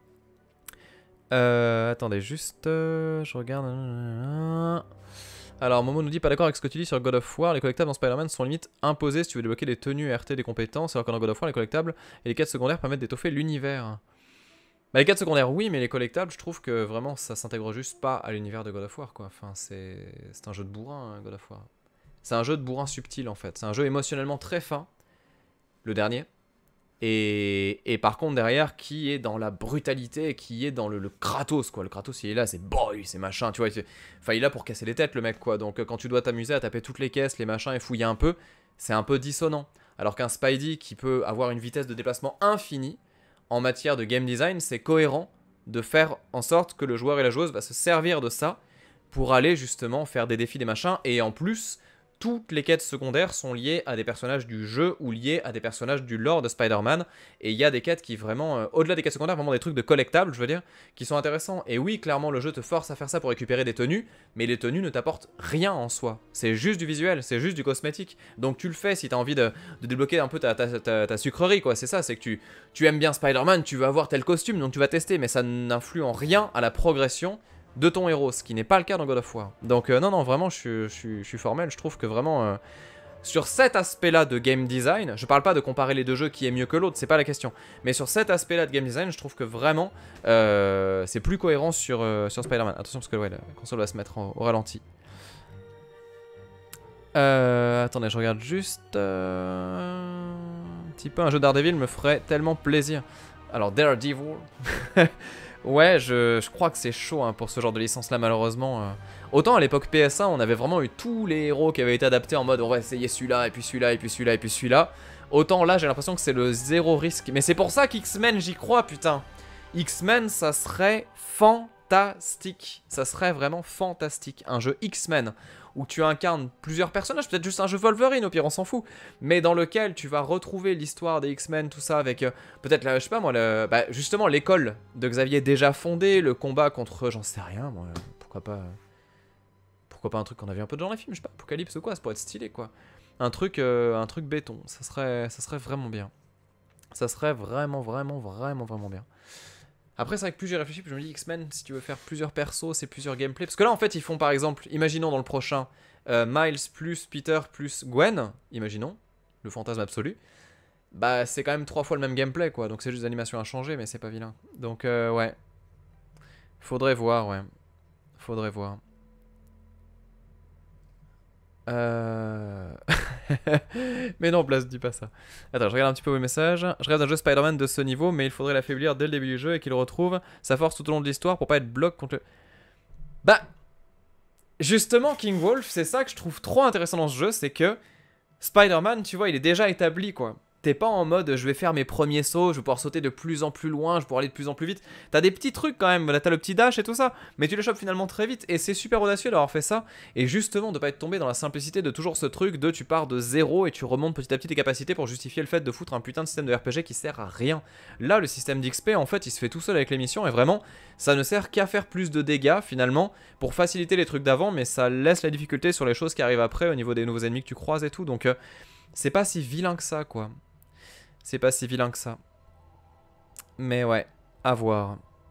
Euh, attendez, juste... Euh, je regarde... Alors, Momo nous dit pas d'accord avec ce que tu dis sur God of War. Les collectables dans Spider-Man sont limite imposés si tu veux débloquer des tenues R T des compétences, alors que dans God of War, les collectables et les quêtes secondaires permettent d'étoffer l'univers. Bah, les quêtes secondaires, oui, mais les collectables, je trouve que vraiment ça s'intègre juste pas à l'univers de God of War, quoi. Enfin, c'est un jeu de bourrin, hein, God of War. C'est un jeu de bourrin subtil, en fait. C'est un jeu émotionnellement très fin, le dernier. Et, et par contre derrière qui est dans la brutalité, qui est dans le, le Kratos quoi. Le Kratos il est là, c'est boy, c'est machin, tu vois. Il, enfin il est là pour casser les têtes le mec quoi. Donc quand tu dois t'amuser à taper toutes les caisses, les machins et fouiller un peu, c'est un peu dissonant. Alors qu'un Spidey qui peut avoir une vitesse de déplacement infinie, en matière de game design, c'est cohérent de faire en sorte que le joueur et la joueuse va se servir de ça pour aller justement faire des défis, des machins. Et en plus... toutes les quêtes secondaires sont liées à des personnages du jeu ou liées à des personnages du lore de Spider-Man. Et il y a des quêtes qui vraiment, euh, au-delà des quêtes secondaires, vraiment des trucs de collectables, je veux dire, qui sont intéressants. Et oui, clairement, le jeu te force à faire ça pour récupérer des tenues, mais les tenues ne t'apportent rien en soi. C'est juste du visuel, c'est juste du cosmétique. Donc tu le fais si t'as envie de, de débloquer un peu ta, ta, ta, ta sucrerie, quoi. C'est ça, c'est que tu, tu aimes bien Spider-Man, tu veux avoir tel costume, donc tu vas tester, mais ça n'influe en rien à la progression de ton héros, ce qui n'est pas le cas dans God of War. Donc euh, non, non, vraiment, je, je, je suis formel, je trouve que vraiment, euh, sur cet aspect-là de game design, je parle pas de comparer les deux jeux qui est mieux que l'autre, c'est pas la question, mais sur cet aspect-là de game design, je trouve que vraiment, euh, c'est plus cohérent sur, euh, sur Spider-Man. Attention, parce que ouais, la console va se mettre au, au ralenti. Euh, attendez, je regarde juste... Euh, un petit peu, un jeu Daredevil me ferait tellement plaisir. Alors, Daredevil... Ouais, je, je crois que c'est chaud hein, pour ce genre de licence là malheureusement. Euh. Autant à l'époque P S un on avait vraiment eu tous les héros qui avaient été adaptés en mode on va essayer celui-là et puis celui-là et puis celui-là et puis celui-là. Autant là j'ai l'impression que c'est le zéro risque. Mais c'est pour ça qu'X-Men j'y crois putain. X-Men ça serait fantastique. Ça serait vraiment fantastique. Un jeu X-Men où tu incarnes plusieurs personnages, peut-être juste un jeu Wolverine, au pire on s'en fout, mais dans lequel tu vas retrouver l'histoire des X-Men, tout ça, avec euh, peut-être, je sais pas moi, le, bah, justement l'école de Xavier déjà fondée, le combat contre, j'en sais rien, moi, pourquoi pas, pourquoi pas un truc qu'on a vu un peu dans les films, je sais pas, Apocalypse ou quoi, ça pourrait être stylé quoi, un truc, euh, un truc béton, ça serait, ça serait vraiment bien, ça serait vraiment, vraiment, vraiment, vraiment bien. Après, c'est vrai que plus j'y réfléchis, plus je me dis X-Men, si tu veux faire plusieurs persos, c'est plusieurs gameplays. Parce que là, en fait, ils font par exemple, imaginons dans le prochain, euh, Miles plus Peter plus Gwen, imaginons, le fantasme absolu. Bah, c'est quand même trois fois le même gameplay, quoi. Donc, c'est juste des animations à changer, mais c'est pas vilain. Donc, euh, ouais. Faudrait voir, ouais. Faudrait voir. Euh... mais non, Blast, dis pas ça. Attends, je regarde un petit peu vos messages. Je rêve d'un jeu Spider-Man de ce niveau, mais il faudrait l'affaiblir dès le début du jeu et qu'il retrouve sa force tout au long de l'histoire pour pas être bloc contre le... Bah, justement, King Wolf, c'est ça que je trouve trop intéressant dans ce jeu, c'est que Spider-Man, tu vois, il est déjà établi, quoi. T'es pas en mode je vais faire mes premiers sauts, je vais pouvoir sauter de plus en plus loin, je vais pouvoir aller de plus en plus vite. T'as des petits trucs quand même, là t'as le petit dash et tout ça, mais tu les chopes finalement très vite et c'est super audacieux d'avoir fait ça. Et justement de pas être tombé dans la simplicité de toujours ce truc de tu pars de zéro et tu remontes petit à petit tes capacités pour justifier le fait de foutre un putain de système de R P G qui sert à rien. Là le système d'X P en fait il se fait tout seul avec les missions et vraiment ça ne sert qu'à faire plus de dégâts finalement pour faciliter les trucs d'avant, mais ça laisse la difficulté sur les choses qui arrivent après au niveau des nouveaux ennemis que tu croises et tout, donc euh, c'est pas si vilain que ça quoi. C'est pas si vilain que ça. Mais ouais, à voir.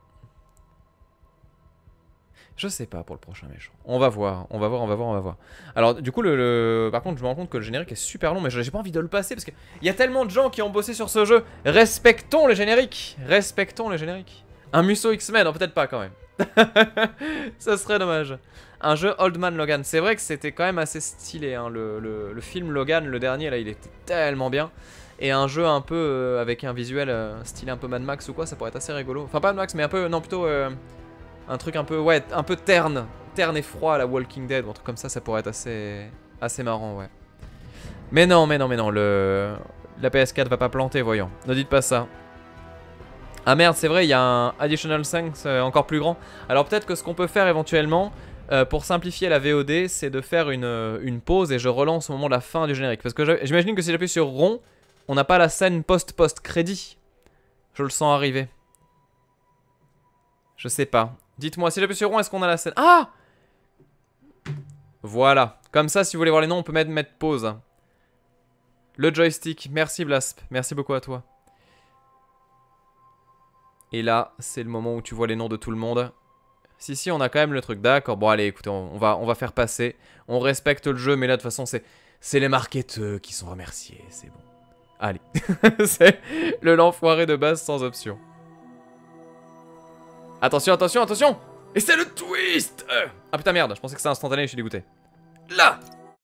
Je sais pas pour le prochain méchant. On va voir, on va voir, on va voir, on va voir. Alors du coup, le, le... par contre, je me rends compte que le générique est super long, mais j'ai pas envie de le passer parce qu'il y a tellement de gens qui ont bossé sur ce jeu. Respectons le générique. Respectons le générique. Un Musso X-Men, non, peut-être pas quand même. Ça serait dommage. Un jeu Old Man Logan. C'est vrai que c'était quand même assez stylé. Hein. Le, le, le film Logan, le dernier, là, il était tellement bien. Et un jeu un peu euh, avec un visuel euh, stylé un peu Mad Max ou quoi, ça pourrait être assez rigolo. Enfin pas Mad Max mais un peu, non plutôt euh, un truc un peu, ouais, un peu terne. Terne et froid à la Walking Dead ou un truc comme ça, ça pourrait être assez, assez marrant, ouais. Mais non, mais non, mais non, le, la P S quatre va pas planter, voyons. Ne dites pas ça. Ah merde, c'est vrai, il y a un Additional cinq euh, encore plus grand. Alors peut-être que ce qu'on peut faire éventuellement, euh, pour simplifier la V O D, c'est de faire une, une pause et je relance au moment de la fin du générique. Parce que j'imagine que si j'appuie sur rond, on n'a pas la scène post-post-crédit. Je le sens arriver. Je sais pas. Dites-moi, si j'appuie sur rond, est-ce qu'on a la scène? Ah! Voilà. Comme ça, si vous voulez voir les noms, on peut mettre, mettre pause. Le joystick. Merci Blasp. Merci beaucoup à toi. Et là, c'est le moment où tu vois les noms de tout le monde. Si, si, on a quand même le truc. D'accord. Bon, allez, écoutez, on, on, va, on va faire passer. On respecte le jeu, mais là, de toute façon, c'est les marketeurs qui sont remerciés. C'est bon. Allez, c'est le l'enfoiré de base sans option. Attention, attention, attention! Et c'est le twist! euh. Ah putain merde, je pensais que c'était instantané, je suis dégoûté. Là!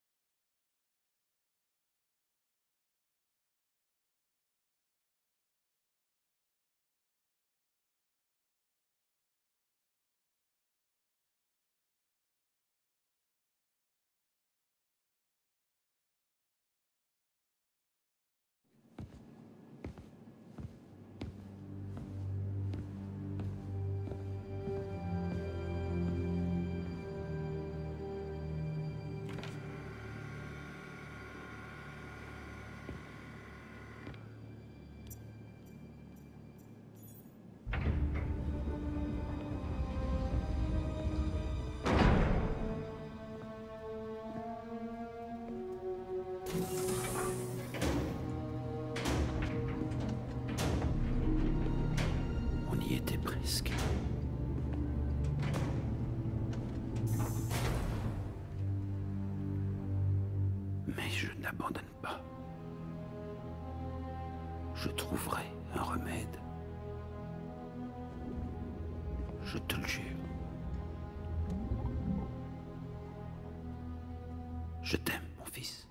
On y était presque. Mais je n'abandonne pas. Je trouverai un remède. Je te le jure. Je t'aime, mon fils.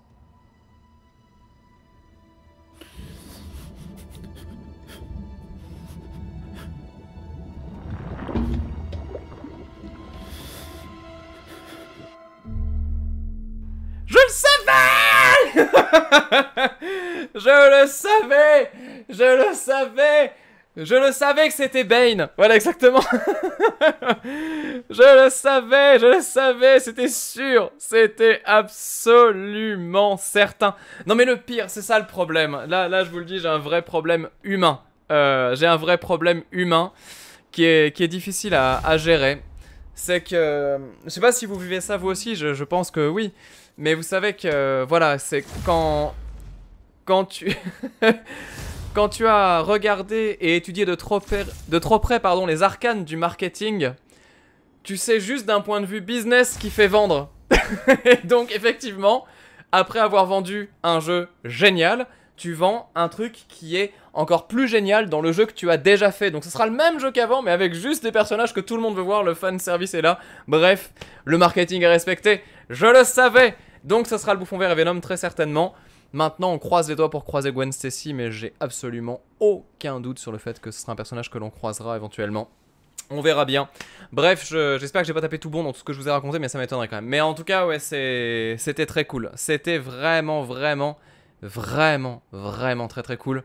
Je le savais! Je le savais! Je le savais! Je le savais que c'était Bane! Voilà, exactement! Je le savais! Je le savais! C'était sûr! C'était absolument certain! Non mais le pire, c'est ça le problème. Là, là je vous le dis, j'ai un vrai problème humain. Euh, j'ai un vrai problème humain qui est, qui est difficile à, à gérer. C'est que... Je sais pas si vous vivez ça vous aussi, je, je pense que oui. Mais vous savez que, voilà, c'est quand... Quand tu... quand tu as regardé et étudié de trop, près, de trop près pardon, les arcanes du marketing, tu sais juste d'un point de vue business qui fait vendre. Et donc, effectivement, après avoir vendu un jeu génial, tu vends un truc qui est encore plus génial dans le jeu que tu as déjà fait. Donc ce sera le même jeu qu'avant, mais avec juste des personnages que tout le monde veut voir, le fan service est là. Bref, le marketing est respecté, je le savais. Donc ce sera le Bouffon Vert et Venom très certainement. Maintenant on croise les doigts pour croiser Gwen Stacy, mais j'ai absolument aucun doute sur le fait que ce sera un personnage que l'on croisera éventuellement. On verra bien. Bref, j'espère que j'ai pas tapé tout bon dans tout ce que je vous ai raconté, mais ça m'étonnerait quand même. Mais en tout cas, ouais, c'était très cool. C'était vraiment, vraiment... Vraiment, vraiment très très cool.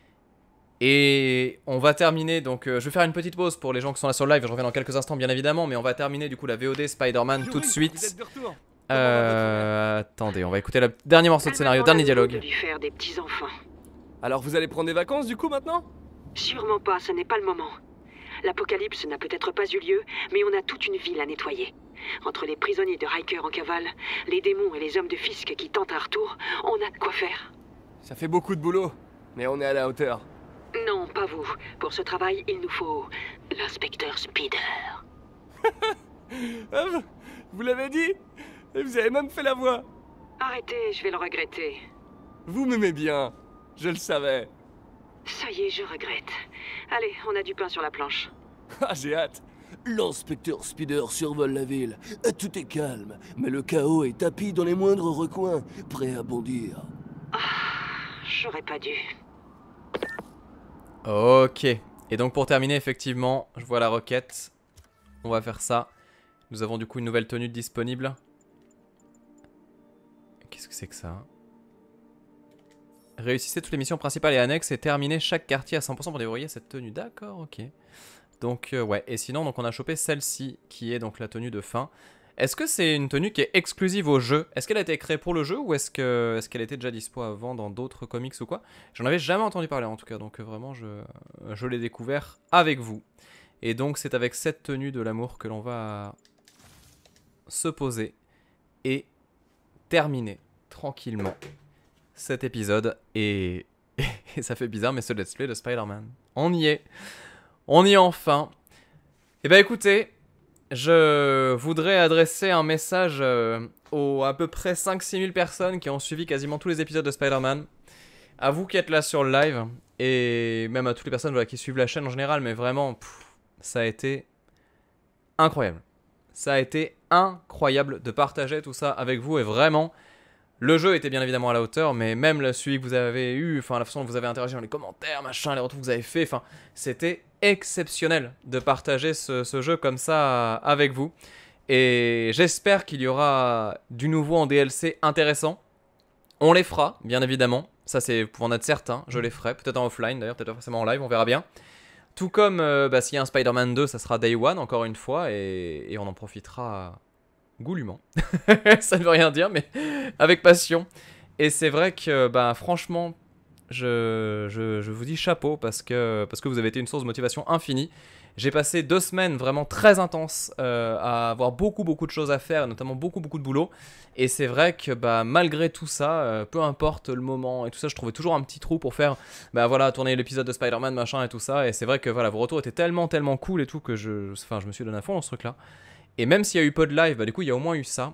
Et on va terminer, donc euh, je vais faire une petite pause pour les gens qui sont là sur le live, je reviens dans quelques instants bien évidemment, mais on va terminer du coup la V O D Spider-Man tout de suite. Euh, attendez, on va écouter le dernier morceau de scénario, dernier dialogue. De lui faire des petits enfants. Alors vous allez prendre des vacances du coup maintenant? Sûrement pas, ce n'est pas le moment. L'apocalypse n'a peut-être pas eu lieu, mais on a toute une ville à nettoyer. Entre les prisonniers de Riker en cavale, les démons et les hommes de Fisk qui tentent un retour, on a de quoi faire. Ça fait beaucoup de boulot, mais on est à la hauteur. Non, pas vous. Pour ce travail, il nous faut l'inspecteur Spider. Vous l'avez dit? Et vous avez même fait la voix. Arrêtez, je vais le regretter. Vous m'aimez bien, je le savais. Ça y est, je regrette. Allez, on a du pain sur la planche. Ah, j'ai hâte. L'inspecteur Spider survole la ville. Tout est calme, mais le chaos est tapis dans les moindres recoins, prêt à bondir. Ah, j'aurais pas dû. Ok. Et donc pour terminer, effectivement, je vois la requête. On va faire ça. Nous avons du coup une nouvelle tenue disponible. Qu'est-ce que c'est que ça? Réussissez toutes les missions principales et annexes et terminez chaque quartier à cent pour cent pour déverrouiller cette tenue. D'accord, ok. Donc euh, ouais, et sinon donc on a chopé celle-ci qui est donc la tenue de fin. Est-ce que c'est une tenue qui est exclusive au jeu? Est-ce qu'elle a été créée pour le jeu ou est-ce que est-ce qu'elle était déjà dispo avant dans d'autres comics ou quoi? J'en avais jamais entendu parler en tout cas, donc euh, vraiment je, je l'ai découvert avec vous. Et donc c'est avec cette tenue de l'amour que l'on va se poser et terminer tranquillement cet épisode. Et, et ça fait bizarre mais ce let's play de Spider-Man. On y est. On y est enfin. Et bah écoutez, je voudrais adresser un message euh, aux à peu près cinq six mille personnes qui ont suivi quasiment tous les épisodes de Spider-Man. À vous qui êtes là sur le live, et même à toutes les personnes voilà, qui suivent la chaîne en général, mais vraiment, pff, ça a été incroyable. Ça a été incroyable de partager tout ça avec vous, et vraiment, le jeu était bien évidemment à la hauteur, mais même le celui que vous avez eu, enfin la façon dont vous avez interagi dans les commentaires, machin, les retours que vous avez fait, enfin, c'était exceptionnel de partager ce, ce jeu comme ça avec vous. Et j'espère qu'il y aura du nouveau en D L C intéressant. On les fera, bien évidemment. Ça, c'est pour en être certain. Je les ferai. Peut-être en offline, d'ailleurs. Peut-être pas forcément en live. On verra bien. Tout comme euh, bah, s'il y a un Spider-Man deux, ça sera Day One, encore une fois. Et, et on en profitera goulûment. Ça ne veut rien dire, mais avec passion. Et c'est vrai que, bah, franchement... Je, je, je vous dis chapeau parce que, parce que vous avez été une source de motivation infinie. J'ai passé deux semaines vraiment très intenses euh, à avoir beaucoup beaucoup de choses à faire, notamment beaucoup beaucoup de boulot. Et c'est vrai que bah, malgré tout ça, euh, peu importe le moment et tout ça, je trouvais toujours un petit trou pour faire bah, voilà, tourner l'épisode de Spider-Man machin et tout ça. Et c'est vrai que voilà, vos retours étaient tellement tellement cool et tout que je, enfin, je me suis donné à fond dans ce truc là. Et même s'il y a eu peu de live, bah, du coup il y a au moins eu ça.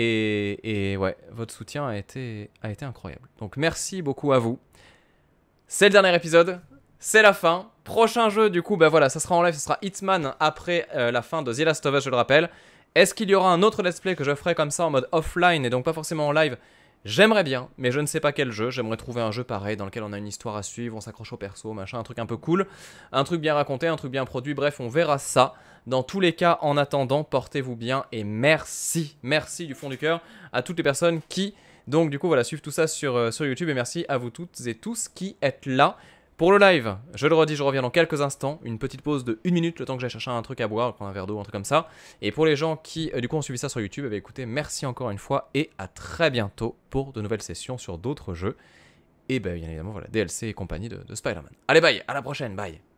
Et, et ouais, votre soutien a été, a été incroyable. Donc merci beaucoup à vous. C'est le dernier épisode, c'est la fin. Prochain jeu, du coup, bah voilà, ça sera en live, ça sera Hitman après euh, la fin de The Last of Us, je le rappelle. Est-ce qu'il y aura un autre let's play que je ferai comme ça en mode offline et donc pas forcément en live? J'aimerais bien, mais je ne sais pas quel jeu. J'aimerais trouver un jeu pareil dans lequel on a une histoire à suivre, on s'accroche au perso, machin, un truc un peu cool. Un truc bien raconté, un truc bien produit, bref, on verra ça. Dans tous les cas, en attendant, portez-vous bien et merci, merci du fond du cœur à toutes les personnes qui... Donc du coup voilà, suivez tout ça sur, euh, sur YouTube et merci à vous toutes et tous qui êtes là pour le live. Je le redis, je reviens dans quelques instants, une petite pause de une minute, le temps que j'aille chercher un truc à boire, prendre un verre d'eau, un truc comme ça. Et pour les gens qui euh, du coup ont suivi ça sur YouTube, eh bien, écoutez, merci encore une fois et à très bientôt pour de nouvelles sessions sur d'autres jeux. Et ben, bien évidemment voilà, D L C et compagnie de, de Spider-Man. Allez bye, à la prochaine, bye.